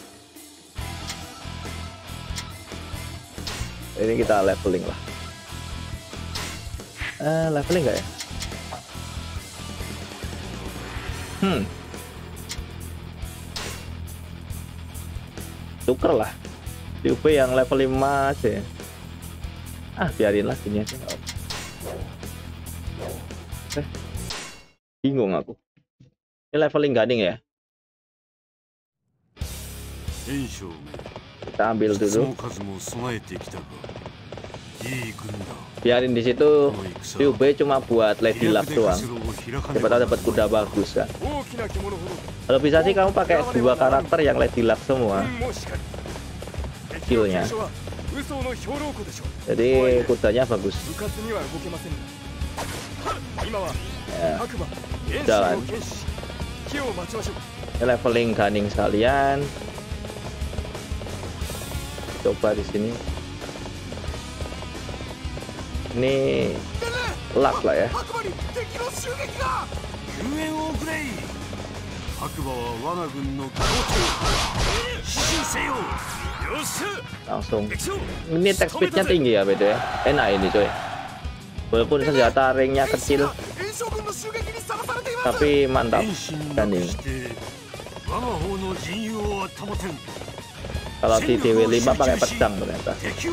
Ini kita leveling lah. Uh, leveling nggak ya? Hmm. Tuker lah. Liu Bei yang level lima aja ya. Ah biarin lah gini aja. Eh, bingung aku. Ini leveling gading ya. Kita ambil dulu. Biarin di situ. Liu Bei cuma buat Lady Luck doang. Siapa tahu dapat kuda bagus kan. Kalau bisa sih kamu pakai dua karakter yang Lady Luck semua skillnya. Jadi kudanya bagus. Ya, jalan. Ini leveling ganing sekalian. Coba di sini. Ini luck lah ya. Langsung. Ini attack speednya tinggi ya beda ya. Enak ini coy. Walaupun senjata ringnya kecil, tapi mantap kan ini. Kalau di D W lima pakai pedang ternyata.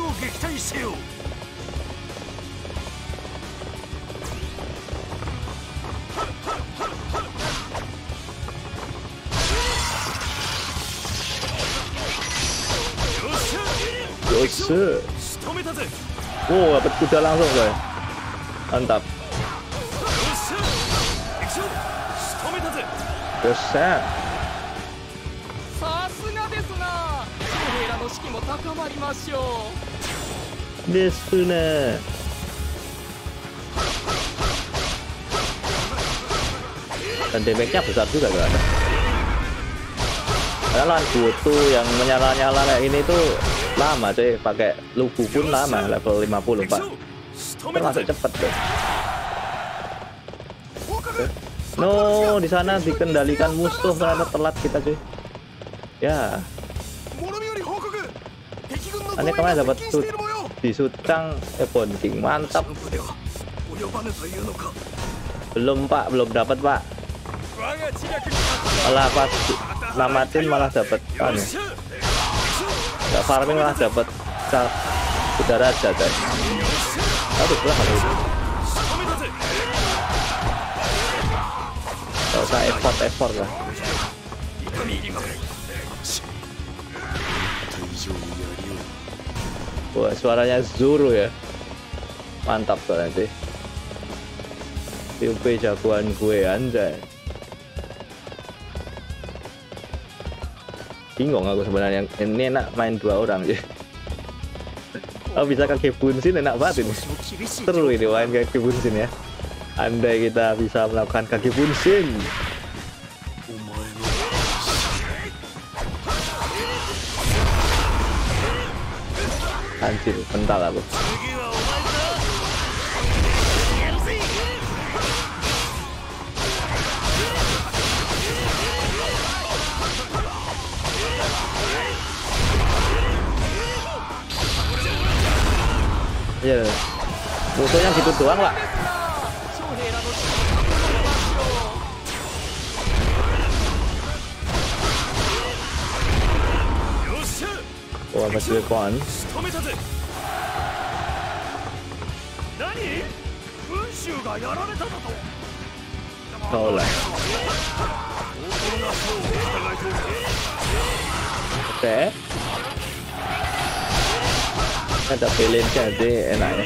Yose. Wow, dapat kuda langsung guys. Mantap. Yose. Desuna. Dan damage-nya besar juga kan. Karena butuh yang menyala-nyala kayak ini tuh lama cuy, pakai Lufu pun lama, level lima puluh pak. Termasuk cepet tuh. No, di sana dikendalikan musuh, ternyata telat kita cuy. Ya. Ini kemarin dapat di Sucang eh bonding, mantap. Belum pak, belum dapat pak. Malah pas namatin malah dapat kan ya. Nggak farming malah dapat kuda raja guys. Aduh lah itu. Gak usah effort effort lah. Wah suaranya Zoro ya. Mantap soalnya sih. Liu Bei jagoan gue anjay. Bingung aku sebenarnya, ini enak main dua orang ya. Oh bisa kaki bunsin enak banget ini. Seru ini main kaki bunsin ya. Andai kita bisa melakukan kaki bunsin. Anjir, mental aku. Ya, musuhnya gitu doang pak. Wah, masih weapon. kau lah. Oke. Ada pilihan jadi enak ya.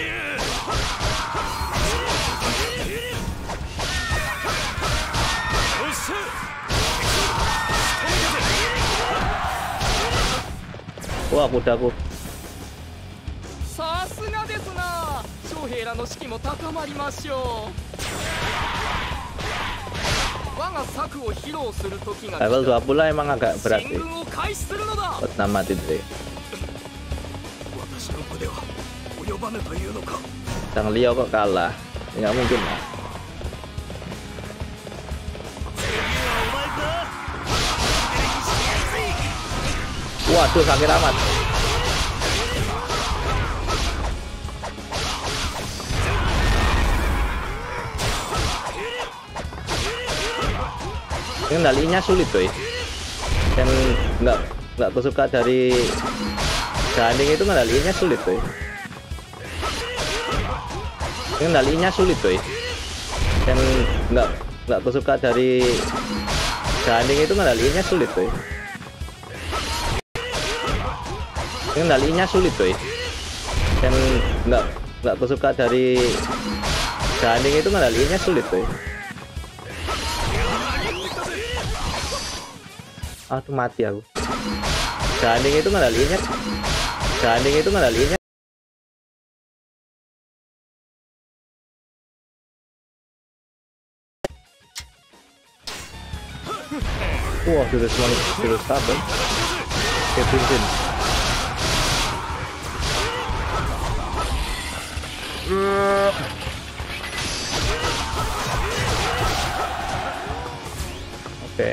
Wah, kudaku. さすがですな。将兵らの士気も高まりましょう。我が策を披露する時が来た。 Level dua puluh emang agak berat sih 進軍を開始するのだ。 buat namatin sih. 私の子では及ばぬというのか。 Sang Leo kok kalah? Nggak mungkin lah. Waduh, sakit amat. Kendalinya sulit tuh, dan nggak nggak kesuka dari Ganding itu kendalinya sulit tuh. Kendalinya sulit tuh, dan nggak nggak kesuka dari Ganding itu kendalinya sulit tuh. Kendalinya sulit tuh, dan nggak nggak kesuka dari Ganding itu kendalinya sulit tuh. Ah, tuh mati aku. Ganding itu kendalinya, Ganding itu kendalinya. Wah, sudah semua sudah stabil. Kevin. Oke.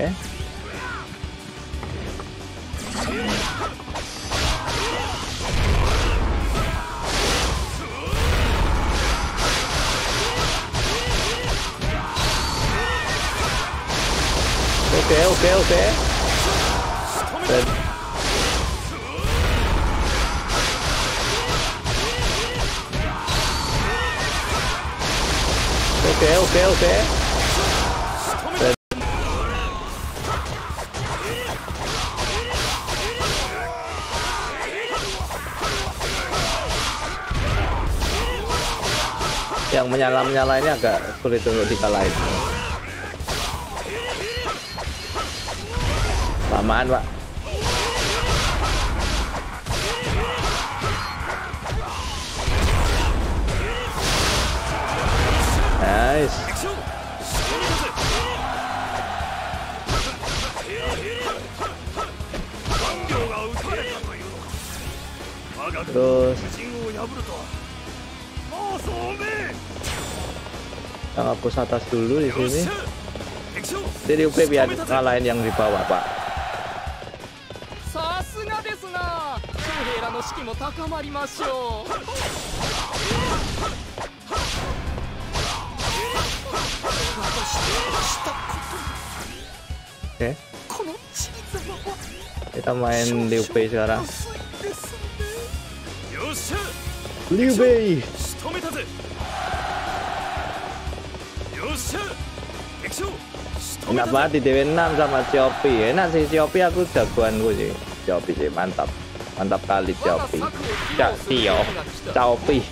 Oke, oke, oke. Dan oke, oke, oke. Dan yang menyala-menyala ini agak sulit untuk dikalahin. Lamaan, Pak. Nice. Terus yang hapus atas dulu di sini. Jadi U P biar ngalahin yang di bawah, Pak. さすがですな。将兵らの士気も高まりましょう。 Oke. Kita main Liu Bei sekarang. Liu Bei. Enak banget di D W enam sama Shopee. Enak sih Shopee, aku jagoan gue sih. Shopee sih mantap. Mantap kali Shopee. Cak Tio. Shopee.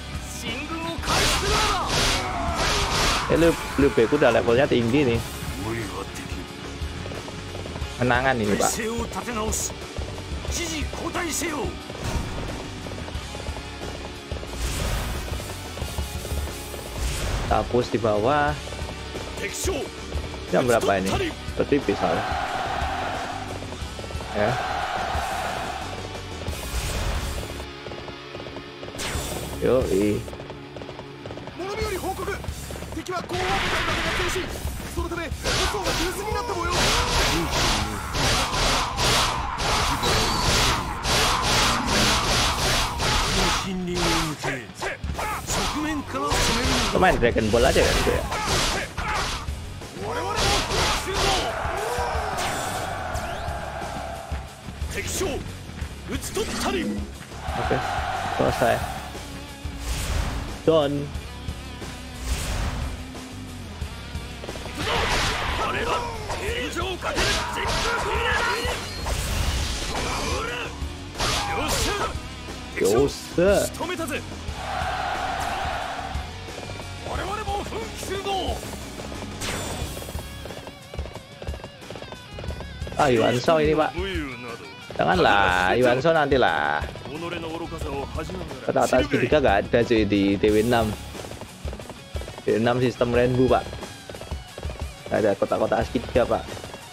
Eh, Liu, Liu Bei ku udah levelnya tinggi nih. Menangan ini, Pak. Tapus di bawah. Jam berapa ini? Tertipis soalnya. Ya. Yoi. Main Dragon Ball aja kan itu ya. Oke, selesai. Done. よっしゃ。 仕留めたぜ。我々も奮起するぞ。 Ah, Yuanso ini pak. Janganlah, Yuanso nantilah. 己の愚かさを恥じながら Kata-kata segitiga nggak ada cuy di D W enam. D W enam sistem rainbow pak. Nggak ada kotak-kotak segitiga pak.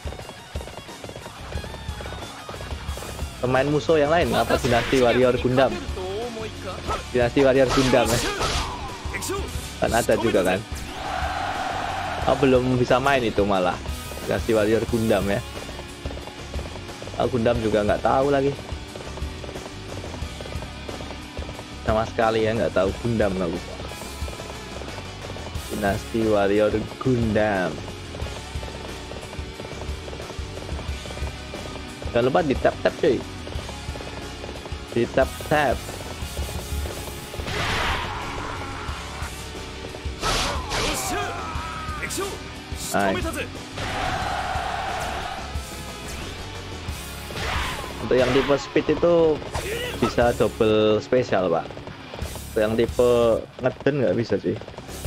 Pemain musuh yang lain apa dinasti Warrior Gundam? Dinasti Warrior Gundam ya. Kan ada juga kan. Oh, belum bisa main itu malah. Dinasti Warrior Gundam ya. Oh, Gundam juga nggak tahu lagi. Sama sekali ya nggak tahu Gundam nggak lupa. Dinasti Warrior Gundam. Jangan lupa di tap tap cuy. Di tap tap. Nice. Untuk yang tipe speed itu bisa double spesial pak. Untuk yang tipe ngeden nggak bisa sih.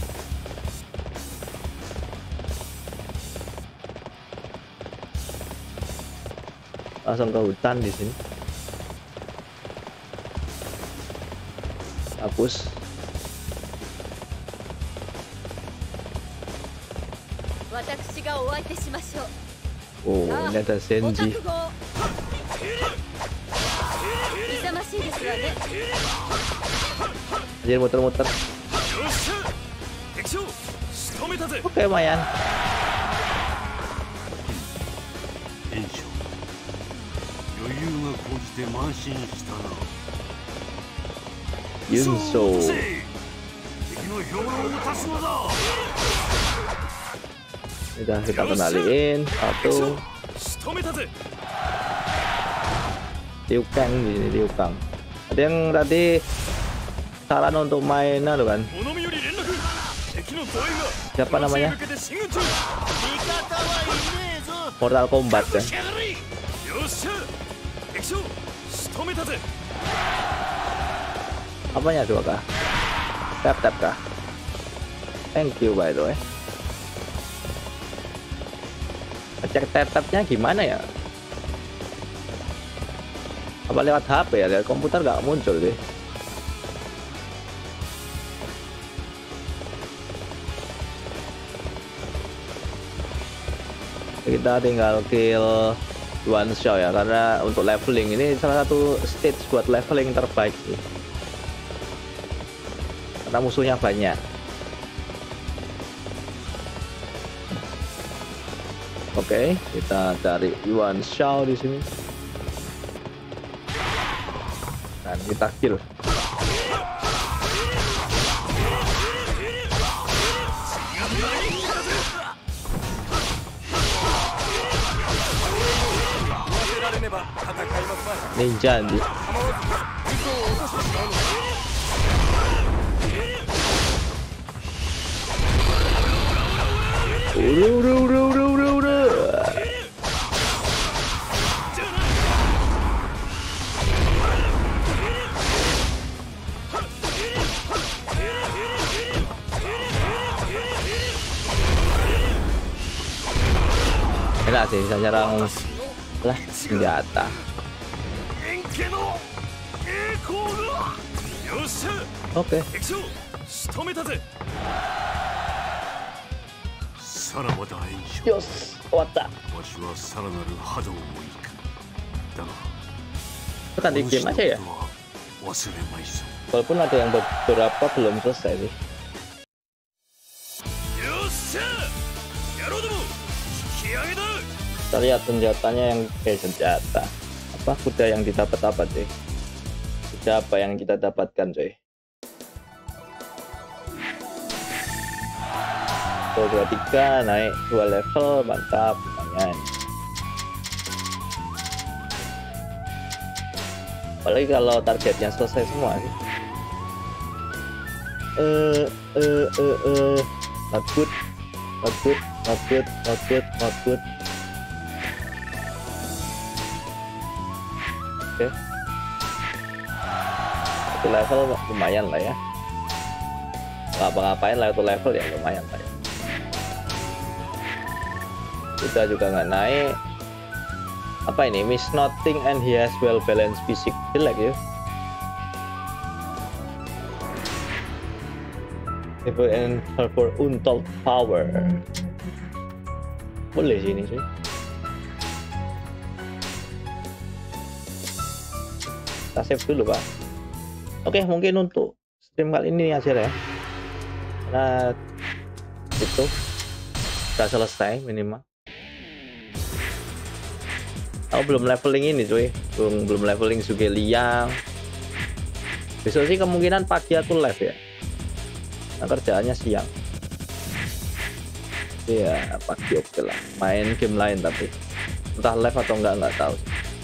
Langsung ke hutan di sini. Hapus. Oh, ini ada Senji. Jadi muter-muter. Oke, lumayan. Yunso. Udah kita kenalin satu. Liu Kang di sini, Liu Kang. Ada yang tadi saran untuk main loh kan? Siapa namanya? Mortal Kombat kan? Apanya dua kah? Tap tap kah? Thank you by the way. Cek tap tapnya gimana ya? Apa lewat H P ya? Lewat komputer nggak muncul deh. Kita tinggal kill Yuanso ya, karena untuk leveling ini salah satu stage buat leveling terbaik sih. Karena musuhnya banyak. Oke, kita cari Yuanso di sini. Dan kita kill. Ninja di. Uru uru uru uru uru uru. Enak sih, bisa nyerang lah senjata. Oke. Okay. Yos, wata. Tekan di game aja ya. Walaupun ada yang beberapa belum selesai sih. Kita lihat senjatanya yang kayak senjata. Apa kuda yang didapat apa sih? Kuda apa yang kita dapatkan coy? dua dua tiga naik dua level, mantap, lumayan. Apalagi kalau targetnya selesai semua sih. Eh eh eh eh not good, not good, not good, not good, not good. Oke. Okay. satu level lumayan lah ya. Ngapa-ngapain lah satu level ya lumayan lah ya. Kita juga nggak naik. Apa ini? Miss nothing and he has well balanced fisik. Jelek ya. Level and for untold power. Boleh sini sih. Kita save dulu Pak. Oke, mungkin untuk stream kali ini aja ya. Nah, itu sudah selesai minimal. Aku belum leveling ini cuy, belum belum leveling Zhuge Liang. Besok sih kemungkinan pagi aku live ya. Nah, kerjaannya siang. Iya pagi oke lah. Main game lain tapi entah live atau enggak nggak tahu.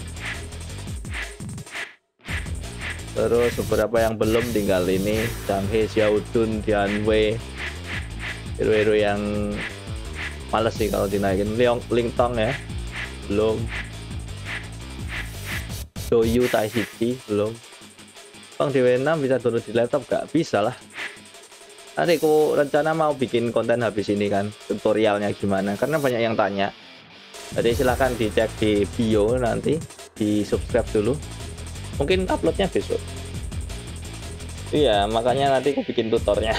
Terus beberapa yang belum tinggal ini Zhang He, Xiaodun, Dianwei, hero-hero yang males sih kalau dinaikin. Leong, Ling Tong ya belum. Doyu Tai City belum. Bang D W enam bisa download di laptop gak? Bisa lah. Nanti aku rencana mau bikin konten habis ini kan, tutorialnya gimana, karena banyak yang tanya. Jadi silahkan dicek di bio nanti, di subscribe dulu. Mungkin uploadnya besok. Iya, makanya nanti aku bikin tutornya.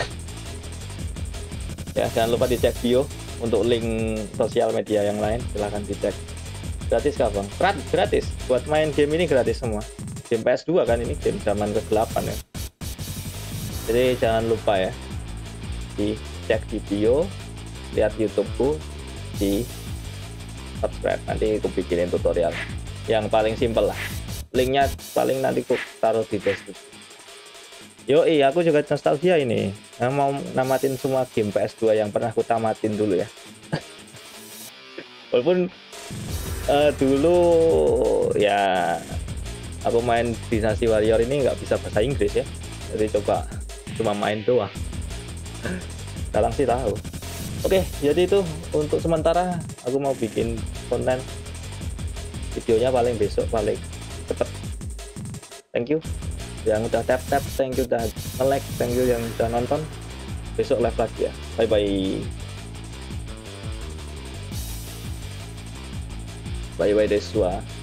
Ya, jangan lupa dicek bio untuk link sosial media yang lain, silahkan dicek. Gratis kah bang? Gratis, buat main game ini gratis semua. Game P S dua kan ini, game zaman ke delapan ya. Jadi jangan lupa ya, dicek di bio, lihat YouTubeku, di subscribe. Nanti aku bikinin tutorial yang paling simpel lah. Linknya paling nanti aku taruh di deskripsi. Yoi, aku juga nostalgia ini. Nah, mau namatin semua game P S dua yang pernah aku tamatin dulu ya. Walaupun uh, dulu ya aku main Dynasty Warrior ini nggak bisa bahasa Inggris ya. Jadi coba cuma main doang. Sekarang sih tahu. Oke, jadi itu untuk sementara aku mau bikin konten. Videonya paling besok, paling cepet. Thank you yang udah tap tap, thank you udah nge-like, thank you yang udah nonton. Besok live lagi ya. Bye bye. Bye bye Deswa.